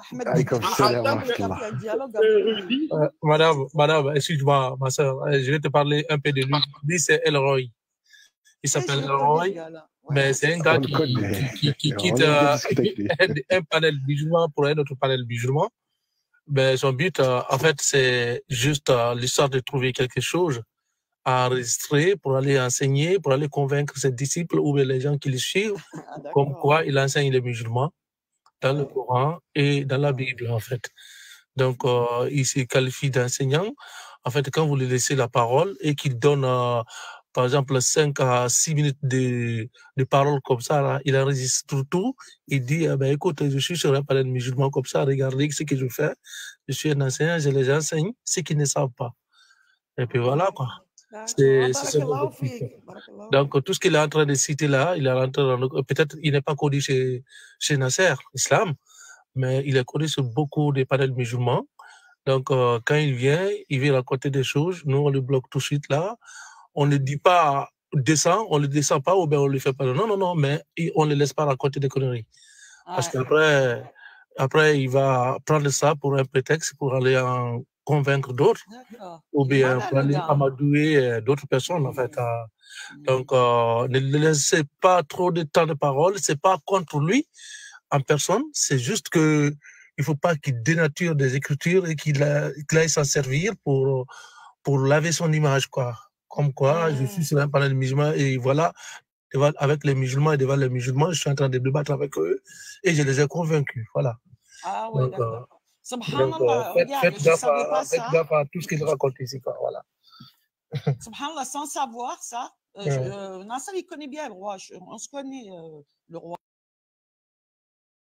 Madame, excuse-moi, ma soeur, je vais te parler un peu de lui. Lui, c'est El Roi. Il s'appelle El Roi, mais c'est un gars qui quitte un panel musulman pour un autre panel musulman. Mais son but, en fait, c'est juste l'histoire de trouver quelque chose à enregistrer pour aller enseigner, pour aller convaincre ses disciples ou les gens qui le suivent, comme quoi il enseigne les musulmans dans le Coran et dans la Bible, en fait. Donc, il se qualifie d'enseignant. En fait, quand vous lui laissez la parole et qu'il donne, par exemple, 5 à 6 minutes de parole comme ça, là, il enregistre tout. Il dit, écoute, je suis sur un panel musulman comme ça, regardez ce que je fais. Je suis un enseignant, je les enseigne ce qu'ils ne savent pas. Et puis voilà, quoi. C'est donc tout ce qu'il est en train de citer là, il est en train de, peut-être il n'est pas connu chez Nasser, Islam, mais il est connu sur beaucoup de panels musulmans. Donc quand il vient raconter des choses, nous on le bloque tout de suite là. On ne dit pas descend, on le descend pas ou bien on le fait pas. Non, mais on ne le laisse pas raconter des conneries. Parce qu'après il va prendre ça pour un prétexte pour aller en convaincre d'autres, ou bien pour aller amadouer d'autres personnes, en fait. Donc, ne laissez pas trop de temps de parole. C'est pas contre lui en personne. C'est juste que il faut pas qu'il dénature des écritures et qu'il aille s'en servir pour laver son image, quoi. Comme quoi, je suis sur un panel musulman et voilà, avec les musulmans et devant les musulmans, je suis en train de débattre avec eux et je les ai convaincus. Voilà. Ah ouais, d'accord. Subhanallah, faites gaffe à tout ce qu'il raconte ici, quoi. Voilà. Subhanallah, sans savoir ça, Nasser, il connaît bien le roi. On se connaît, le roi.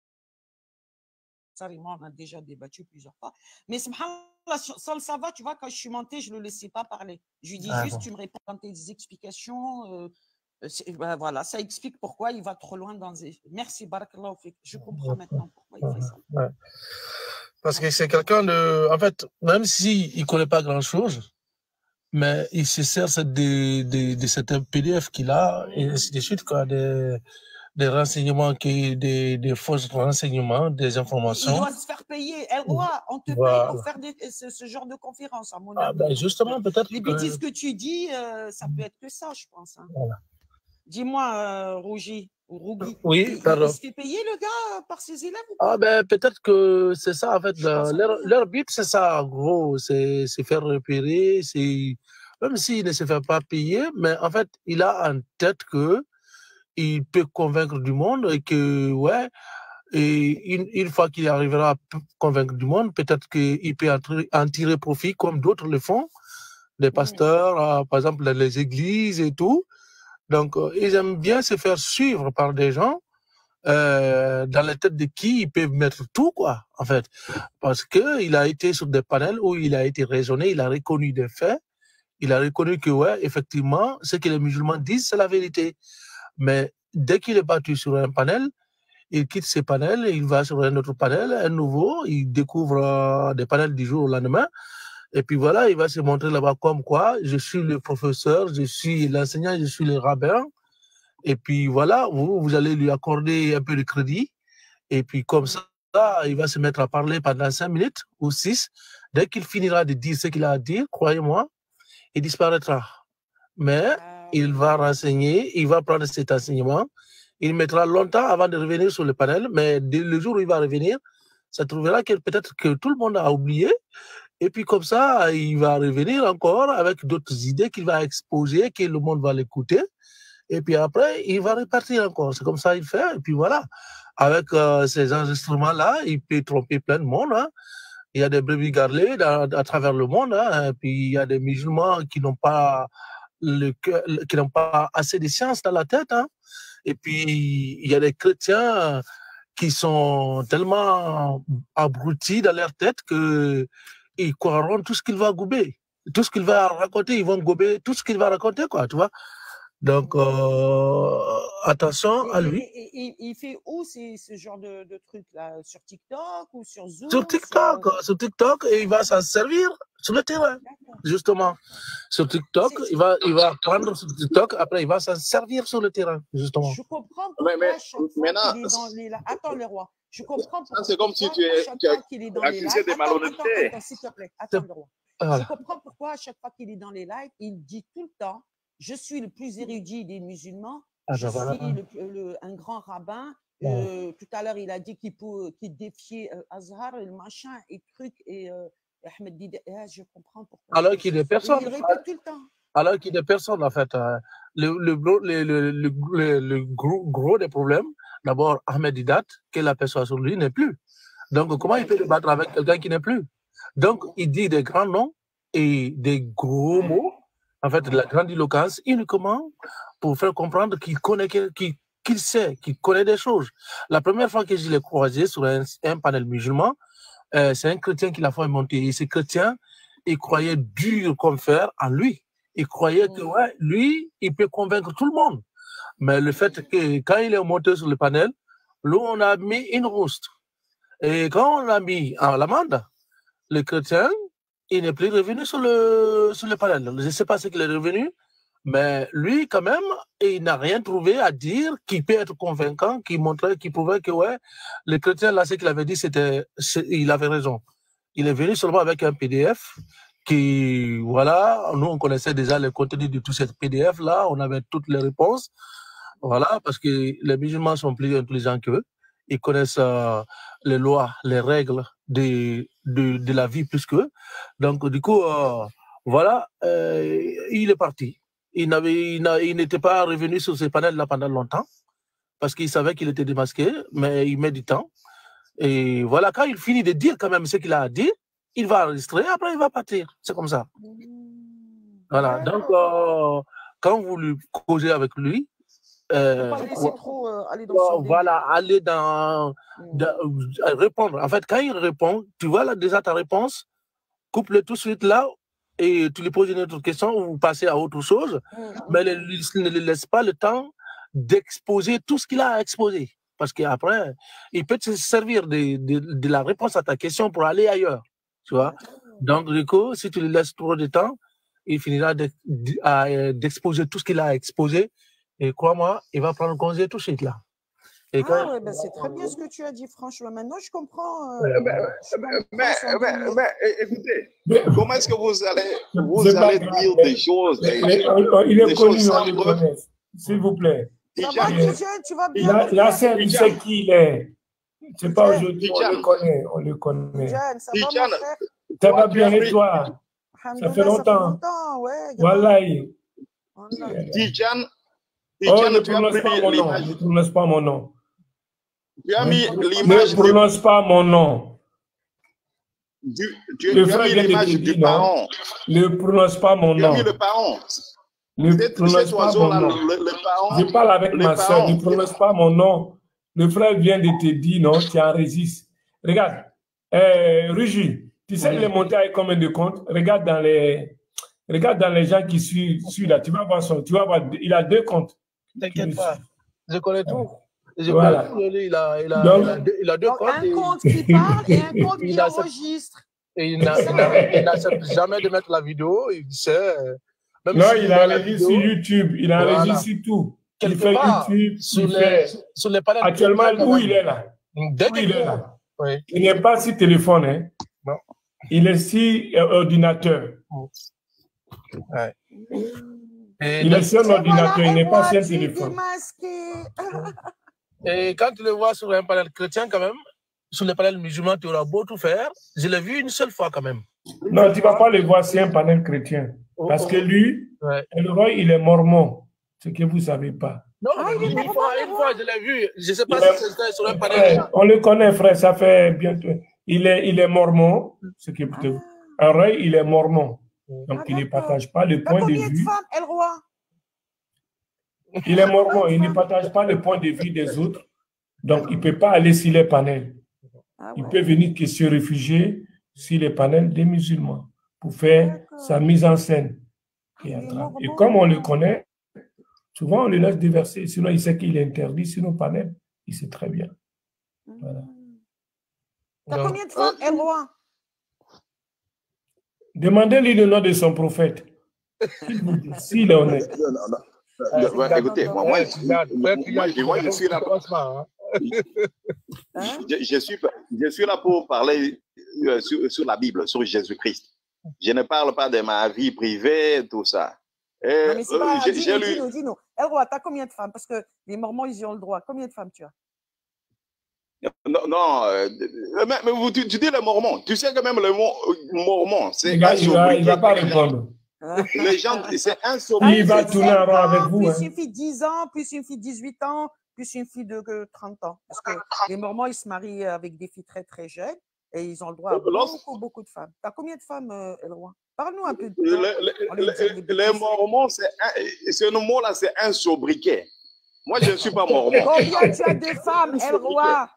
Mokhtar et moi, on a déjà débattu plusieurs fois. Mais subhanallah, Sol, ça va, tu vois, quand je suis montée, je ne le laissais pas parler. Je lui dis juste, tu me réponds quand tu as des explications. Ben voilà, ça explique pourquoi il va trop loin dans les... Merci, barakallahu fik. Je comprends maintenant pourquoi il fait ça. Ouais. Parce que c'est quelqu'un de... En fait, même s'il ne connaît pas grand-chose, mais il se sert de certains PDF qu'il a, et ainsi de suite, quoi, des renseignements, des fausses renseignements, des informations. Il doit se faire payer. On te paye pour faire ce genre de conférence, à mon avis. Ben justement, peut-être les bêtises que tu dis, ça peut être que ça, je pense. Hein. Voilà. Dis-moi, Rougui. Oui, pardon. Il se fait payer, le gars, par ses élèves ou pas? Ben, peut-être que c'est ça, en fait. Leur but, c'est ça, en gros. C'est se faire repérer. Même s'il ne se fait pas payer, mais en fait, il a en tête qu'il peut convaincre du monde et que, ouais, et une fois qu'il arrivera à convaincre du monde, peut-être qu'il peut en tirer profit comme d'autres le font, les pasteurs, par exemple, dans les églises et tout. Donc, ils aiment bien se faire suivre par des gens dans la tête de qui ils peuvent mettre tout, quoi, en fait. Parce qu'il a été sur des panels où il a été raisonné, il a reconnu des faits, il a reconnu que, ouais, effectivement, ce que les musulmans disent, c'est la vérité. Mais dès qu'il est battu sur un panel, il quitte ces panels, il va sur un autre panel, un nouveau, il découvre des panels du jour au lendemain. Et puis voilà, il va se montrer là-bas comme quoi, je suis le professeur, je suis l'enseignant, je suis le rabbin. Et puis voilà, vous allez lui accorder un peu de crédit. Et puis comme ça, il va se mettre à parler pendant 5 minutes ou 6. Dès qu'il finira de dire ce qu'il a à dire, croyez-moi, il disparaîtra. Mais il va renseigner, il va prendre cet enseignement. Il mettra longtemps avant de revenir sur le panel, mais dès le jour où il va revenir, ça trouvera que peut-être que tout le monde a oublié. Et puis comme ça, il va revenir encore avec d'autres idées qu'il va exposer, que le monde va l'écouter. Et puis après, il va repartir encore. C'est comme ça qu'il fait. Et puis voilà, avec ces enregistrements-là, il peut tromper plein de monde. Hein. Il y a des brebis gardées à travers le monde. Hein. Et puis il y a des musulmans qui n'ont pas qui n'ont pas assez de science dans la tête. Hein. Et puis il y a des chrétiens qui sont tellement abrutis dans leur tête que ils croiront tout ce qu'il va gober. Tout ce qu'il va raconter, ils vont gober tout ce qu'il va raconter, quoi, tu vois. Donc, attention à lui. Il fait où ce genre de trucs-là? Sur TikTok ou sur Zoom? Sur TikTok, et il va s'en servir sur le terrain, justement. Sur TikTok, il va prendre sur TikTok, après il va s'en servir sur le terrain, justement. Je comprends pourquoi maintenant, il est dans les... Attends, le roi. Je comprends pourquoi. C'est comme si tu accusé de malhonnêteté. S'il te plaît, attends, le roi. Je comprends pourquoi à chaque fois qu'il est dans les lives, il dit tout le temps: je suis le plus érudit des musulmans, je suis un grand rabbin. Tout à l'heure, il a dit qu'il défiait Azhar, le machin, et truc, et Ahmed dit, je comprends pourquoi. Alors qu'il y a personne. Il répète tout le temps. Alors qu'il y a personne, en fait. Le gros des problèmes, d'abord, Ahmed Didat, que la personne sur lui n'est plus. Donc, comment il peut débattre avec quelqu'un qui n'est plus? Donc, il dit des grands noms et des gros mots, en fait, de la grandiloquence, uniquement pour faire comprendre qu'il connaît, qu'il sait, qu'il connaît des choses. La première fois que je l'ai croisé sur un panel musulman, c'est un chrétien qui l'a fait monter. Et ce chrétien, il croyait dur comme fer en lui. Il croyait que, ouais, lui, il peut convaincre tout le monde. Mais le fait que quand il est monté sur le panel, là, on a mis une rouste. Et quand on l'a mis en l'amende, le chrétien, il n'est plus revenu sur le panel. Je ne sais pas ce qu'il est revenu, mais lui, quand même, il n'a rien trouvé à dire qui peut être convaincant, qui montrait, qui prouvait que, ouais, le chrétien, là, ce qu'il avait dit, il avait raison. Il est venu seulement avec un PDF qui, voilà, nous, on connaissait déjà le contenu de tout ce PDF-là, on avait toutes les réponses. Voilà, parce que les musulmans sont plus intelligents qu'eux. Ils connaissent les lois, les règles de la vie plus qu'eux. Donc, du coup, voilà, il est parti. Il n'était pas revenu sur ces panels-là pendant longtemps parce qu'il savait qu'il était démasqué, mais il met du temps. Et voilà, quand il finit de dire quand même ce qu'il a à dire, il va enregistrer, après il va partir. C'est comme ça. Voilà, donc quand vous lui causez avec lui, Faut pas laisser trop aller dans son voilà, aller répondre. En fait, quand il répond, tu vois là déjà ta réponse, coupe-le tout de suite là et tu lui poses une autre question ou vous passez à autre chose, mais ne lui laisse pas le temps d'exposer tout ce qu'il a à exposer. Parce qu'après, il peut se servir de la réponse à ta question pour aller ailleurs. Tu vois? Donc, du coup, si tu lui laisses trop de temps, il finira d'exposer tout ce qu'il a à exposer. Et crois-moi, il va prendre congé tout de suite là. Et quand... ouais, ben c'est très bien ce que tu as dit, franchement. Maintenant, je comprends. Écoutez, comment est-ce que vous allez dire des choses, il est connu, on le connaît. S'il vous plaît. Ça va, Tidjane, tu vas bien? La scène, il sait qui il est. C'est pas aujourd'hui, on le connaît. Tidjane, ça va, mon frère? Ça va bien et toi? Ça fait longtemps. Ouais. Voilà. Tidjane, ne prononce pas mon nom. Tu as mis l'image. Ne prononce pas mon nom. Tu as mis l'image du parent. Ne prononce pas mon nom. Tu as mis le parent. Ne prononce pas mon nom. Je parle avec ma soeur. Ne prononce pas mon nom. Le frère vient de te dire non, tu enregistres. Regarde, Rugy, tu sais il est monté avec combien de comptes? Regarde dans les gens qui suivent là. Tu vas voir, il a 2 comptes. T'inquiète pas, je connais tout. Voilà. Il a 2 comptes. Un compte qui parle et un compte qui enregistre. Et il n'accepte jamais de mettre la vidéo. Il sait. Non, il a enregistré sur YouTube. Il a enregistré tout. Il fait YouTube. Sur les panels. Actuellement, où il est là? Il est là. Oui. Il n'est pas sur téléphone. Hein? Non. Il est sur ordinateur. Ouais. Il est sur l'ordinateur. Il n'est pas sur téléphone. Et quand tu le vois sur un panel chrétien, quand même, sur les panels musulmans, tu auras beau tout faire. Je l'ai vu une seule fois, quand même. Non, tu ne vas pas le voir sur un panel chrétien. Parce que lui, Elroy, il est mormon. Ce que vous ne savez pas. Non, une fois, je l'ai vu. Je ne sais pas si c'était sur un panel. On le connaît, frère. Ça fait bientôt. Il est mormon. Ce qui est Elroy, il est mormon. Donc, il ne partage pas le point de vue. Combien de femmes, Elroy? Il est mormon, il ne partage pas le point de vue des autres. Donc, il ne peut pas aller sur les panels. Il peut venir que se réfugier sur les panels des musulmans pour faire sa mise en scène. Et comme on le connaît, souvent on le laisse déverser. Sinon, il sait qu'il est interdit sur nos panels. Il sait très bien. Voilà. T'as combien de femmes, Elroy? Demandez-lui le nom de son prophète. S'il est honnête. Écoutez, moi, je suis là. Je suis là pour parler sur la Bible, sur Jésus-Christ. Je ne parle pas de ma vie privée, tout ça. J'ai lu. Dis-nous. Elroy, tu as combien de femmes? Parce que les Mormons, ils y ont le droit. Combien de femmes tu as? Non, mais tu dis les Mormons. Tu sais que même le mot Mormon, c'est il ne va pas répondre. Les gens, c'est un Il va tourner en rond avec vous. Plus une fille de 10 ans, plus une fille de 18 ans, plus une fille de 30 ans. Parce que les Mormons, ils se marient avec des filles très, très jeunes et ils ont le droit à beaucoup de femmes. Tu as combien de femmes, Elroy? Parle-nous un peu. Les Mormons, ce mot-là, c'est un sobriquet. Moi, je ne suis pas Mormon. Combien tu as de femmes, Elroy?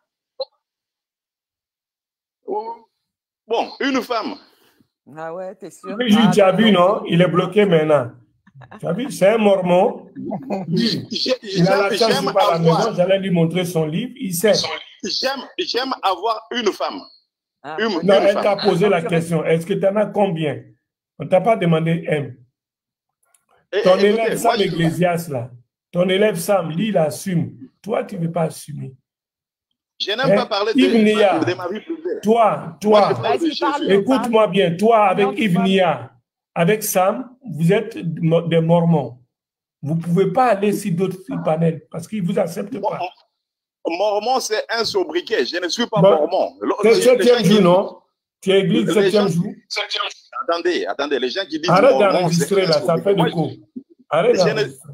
Bon, une femme. Ah ouais, t'es sûr? Oui, tu as vu, non? Il est bloqué maintenant. Tu as vu? C'est un Mormon. Il a la chance de pas à la maison. J'allais lui montrer son livre. Il sait. J'aime avoir une femme. Non, elle t'a posé la question. Est-ce que tu en as combien? On ne t'a pas demandé M. Ton élève Sam Ecclésias, là. Ton élève Sam, lui, il assume. Toi, tu ne veux pas assumer. Je n'aime pas parler de ma vie privée. Toi, écoute-moi bien. Toi, avec Ivnia, avec Sam, vous êtes des Mormons. Vous ne pouvez pas aller sur d'autres panels parce qu'ils ne vous acceptent pas. Mormon, c'est un sobriquet. Je ne suis pas Mormon. C'est le 7e jour, non? Tu es église 7e jour? Attendez. Les gens qui disent arrête d'enregistrer là, ça fait de coup. Arrête d'enregistrer.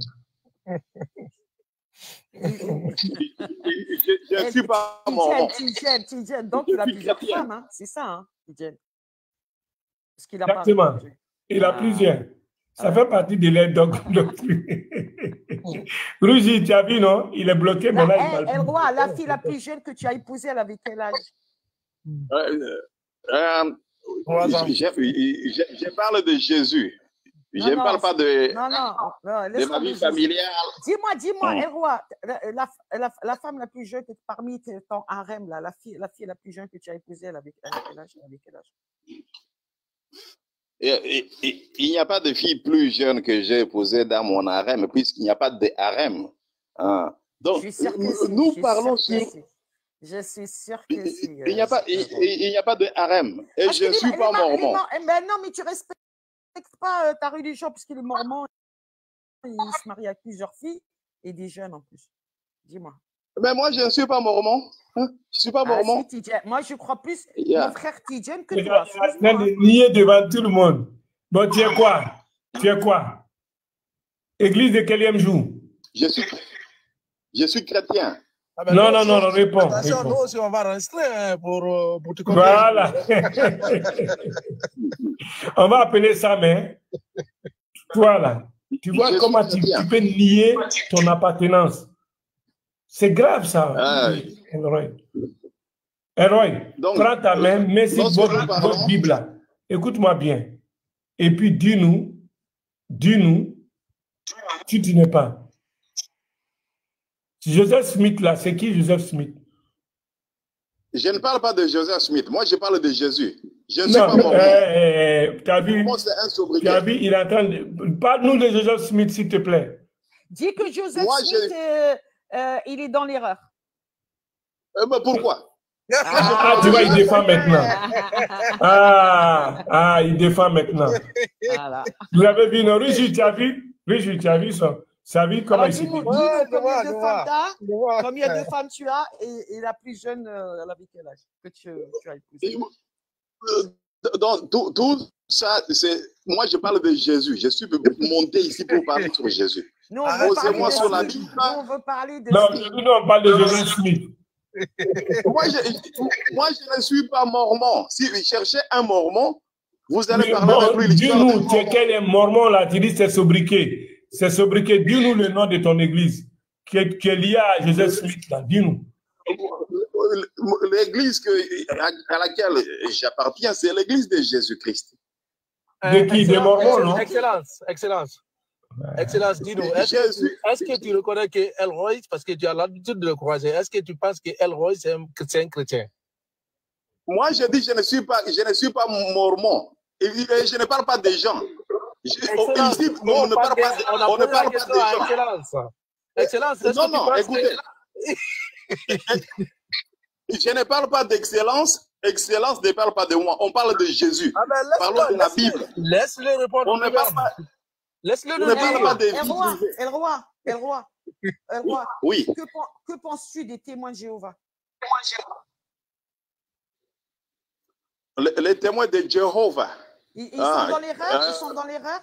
Je ne suis pas Mormon. Tidjane, donc il a plusieurs femmes, hein? C'est ça, hein, Tidjane? Exactement. Il a plusieurs. Ça fait partie de l'aide doctrine. Rugy, tu as vu, non? Il est bloqué, mais là, il parle Elle roi, la fille la plus jeune que tu as épousée, elle avait quel âge? Je parle de Jésus. Je ne parle pas de ma vie familiale. Dis-moi, El Roi, la femme la plus jeune parmi ton harem, là, la fille la plus jeune que tu as épousée, elle avait quel âge? Il n'y a pas de fille plus jeune que j'ai épousée dans mon harem, puisqu'il n'y a pas de harem. Hein. Donc, nous parlons sur... Je suis sûr que si. Il n'y a pas de harem. Et je ne suis pas mormon. Mais non, mais tu respectes pas ta religion, puisqu'il est mormon. Il se marie avec plusieurs filles et des jeunes en plus. Dis-moi. Mais moi, je ne suis pas mormon. Hein? Je ne suis pas mormon. Si, moi, je crois plus mon frère Tidjen que toi. Il est en train de nier devant tout le monde. Bon, tu es quoi? Église de quel jour? Je suis chrétien. Ah ben non, réponds. Attention, nous aussi, on va rester pour te comprendre. Voilà. On va appeler ça, mais voilà. Tu vois comment tu peux nier ton appartenance. C'est grave, ça. Elroy, prends ta main, mets sur votre Bible là. Écoute-moi bien. Et puis, dis-nous, tu n'es pas. Joseph Smith, là, c'est qui Joseph Smith? Je ne parle pas de Joseph Smith. Moi, je parle de Jésus. Je ne suis pas mormon. Tu as vu, il est en train de... Parle-nous de Joseph Smith, s'il te plaît. Dis que Joseph Smith, il est dans l'erreur. Mais pourquoi? Tu vois, il défend maintenant. Il défend maintenant. Voilà. Vous avez vu, non? Rugy, tu as vu ça? Ça vu comment il s'est dit? Combien de femmes tu as et la plus jeune, elle avait quel âge que tu as épousé? Donc, tout ça, moi, je parle de Jésus. Je suis monté ici pour parler sur Jésus. Nous, on sur la Bible. On veut parler de... Non, on parle de Joseph Smith. Moi, je ne suis pas mormon. Si vous cherchez un mormon, vous allez parler avec lui. Dis-nous, tu es quel mormon là? Tu dis c'est sobriquet. C'est sobriquet. Dis-nous le nom de ton église qui est liée à Joseph Smith là. Dis-nous. L'église à laquelle j'appartiens, c'est l'église de Jésus-Christ. De qui? Des mormons, non? Excellence, dis-nous, est-ce que tu reconnais que Elroy, parce que tu as l'habitude de le croiser, est-ce que tu penses que Elroy, c'est un chrétien? Moi, je dis, je ne suis pas mormon. Et je ne parle pas des gens. Ici, on ne parle pas des gens. Excellence, non, écoutez. Je ne parle pas d'excellence. Excellence ne parle pas de moi. On parle de Jésus. Parlons de la Bible. Laisse-le répondre. On ne parle pas. Laisse-le El Roi. Oui. Que penses-tu des témoins de Jéhovah? Les témoins de Jéhovah. Ils sont dans l'erreur? Ils sont dans l'erreur?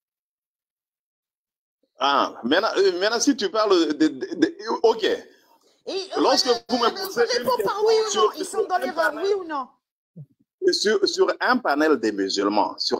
Maintenant, si tu parles OK. Lorsque vous me posez ils sont dans l'erreur, oui ou non? Sur un panel des musulmans, je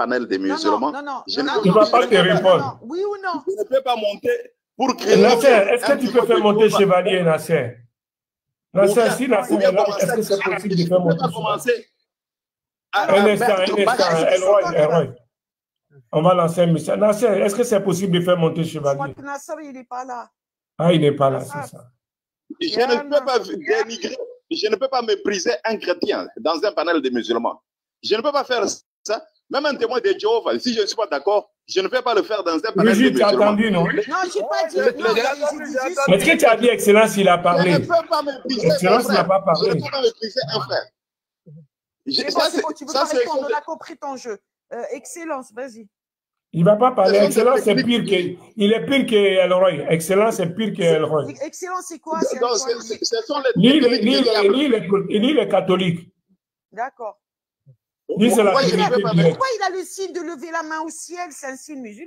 ne peux pas te répondre. Oui ou non? Je ne peux pas monter pour créer. Nasser, est-ce que tu peux faire monter chevalier, Nasser? Nasser, si Nasser est là, est-ce que c'est possible de faire monter? Un instant, Elroy. On va lancer un message. Nasser, est-ce que c'est possible de faire monter chevalier? Je crois que Nasser, il n'est pas là. Il n'est pas là, c'est ça. Je ne peux pas dénigrer, je ne peux pas mépriser un chrétien dans un panel de musulmans. Je ne peux pas faire ça. Même un témoin de Jéhovah, si je ne suis pas d'accord, je ne peux pas le faire dans un panel de musulmans. Tu as entendu, non? Non, je n'ai pas dit. Est-ce que tu as dit Excellence, il a parlé? Je ne peux pas mépriser Excellence, il n'a pas parlé. Je ne peux pas mépriser un frère. Tu veux pas répondre, on a compris ton jeu. Excellence, vas-y. Il ne va pas parler. Excellence, c'est pire que... Il est pire que Elroy. Excellence, c'est pire que Elroy. Excellence, c'est quoi? Lui, il est catholique. D'accord. Pourquoi il a le signe de lever la main au ciel? C'est un signe musulman,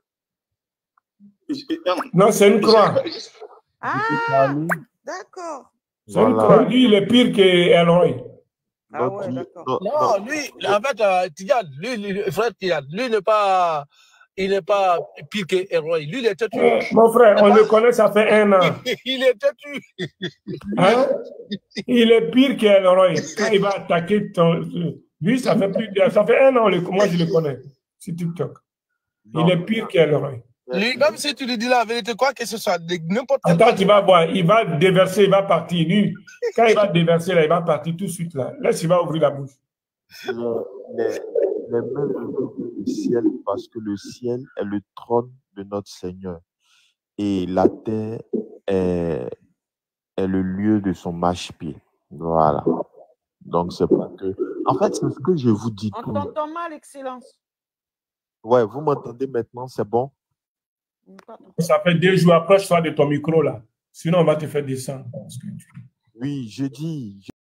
ça? Non, c'est une croix. D'accord. C'est une croix. Lui, il est pire que Elroy. Ouais, d'accord. Non, lui, en fait, Tidiane, frère Tidiane, lui n'est pas. il n'est pas pire que Elroy. Lui, il est têtu. Mon frère, on le connaît, ça fait 1 an. Il est têtu. Hein? Il est pire qu'Elroy. Quand il va attaquer ton... Lui, ça fait 1 an, moi je le connais sur TikTok. Non. Il est pire qu'Elroy. Lui, même si tu lui dis la vérité, quoi que ce soit, n'importe quel... Attends, tu vas voir, il va déverser, il va partir. Lui, quand il va déverser, là, il va partir tout de suite. Là. Laisse, il va ouvrir la bouche. Les mains levées du ciel, parce que le ciel est le trône de notre Seigneur. Et la terre est le lieu de son marchepied. Voilà. Donc, c'est pas que... En fait, c'est ce que je vous dis. On t'entend mal, Excellence. Ouais, vous m'entendez maintenant, c'est bon? Ça fait 2 jours, approche-toi de ton micro là. Sinon, on va te faire descendre. Oui, je dis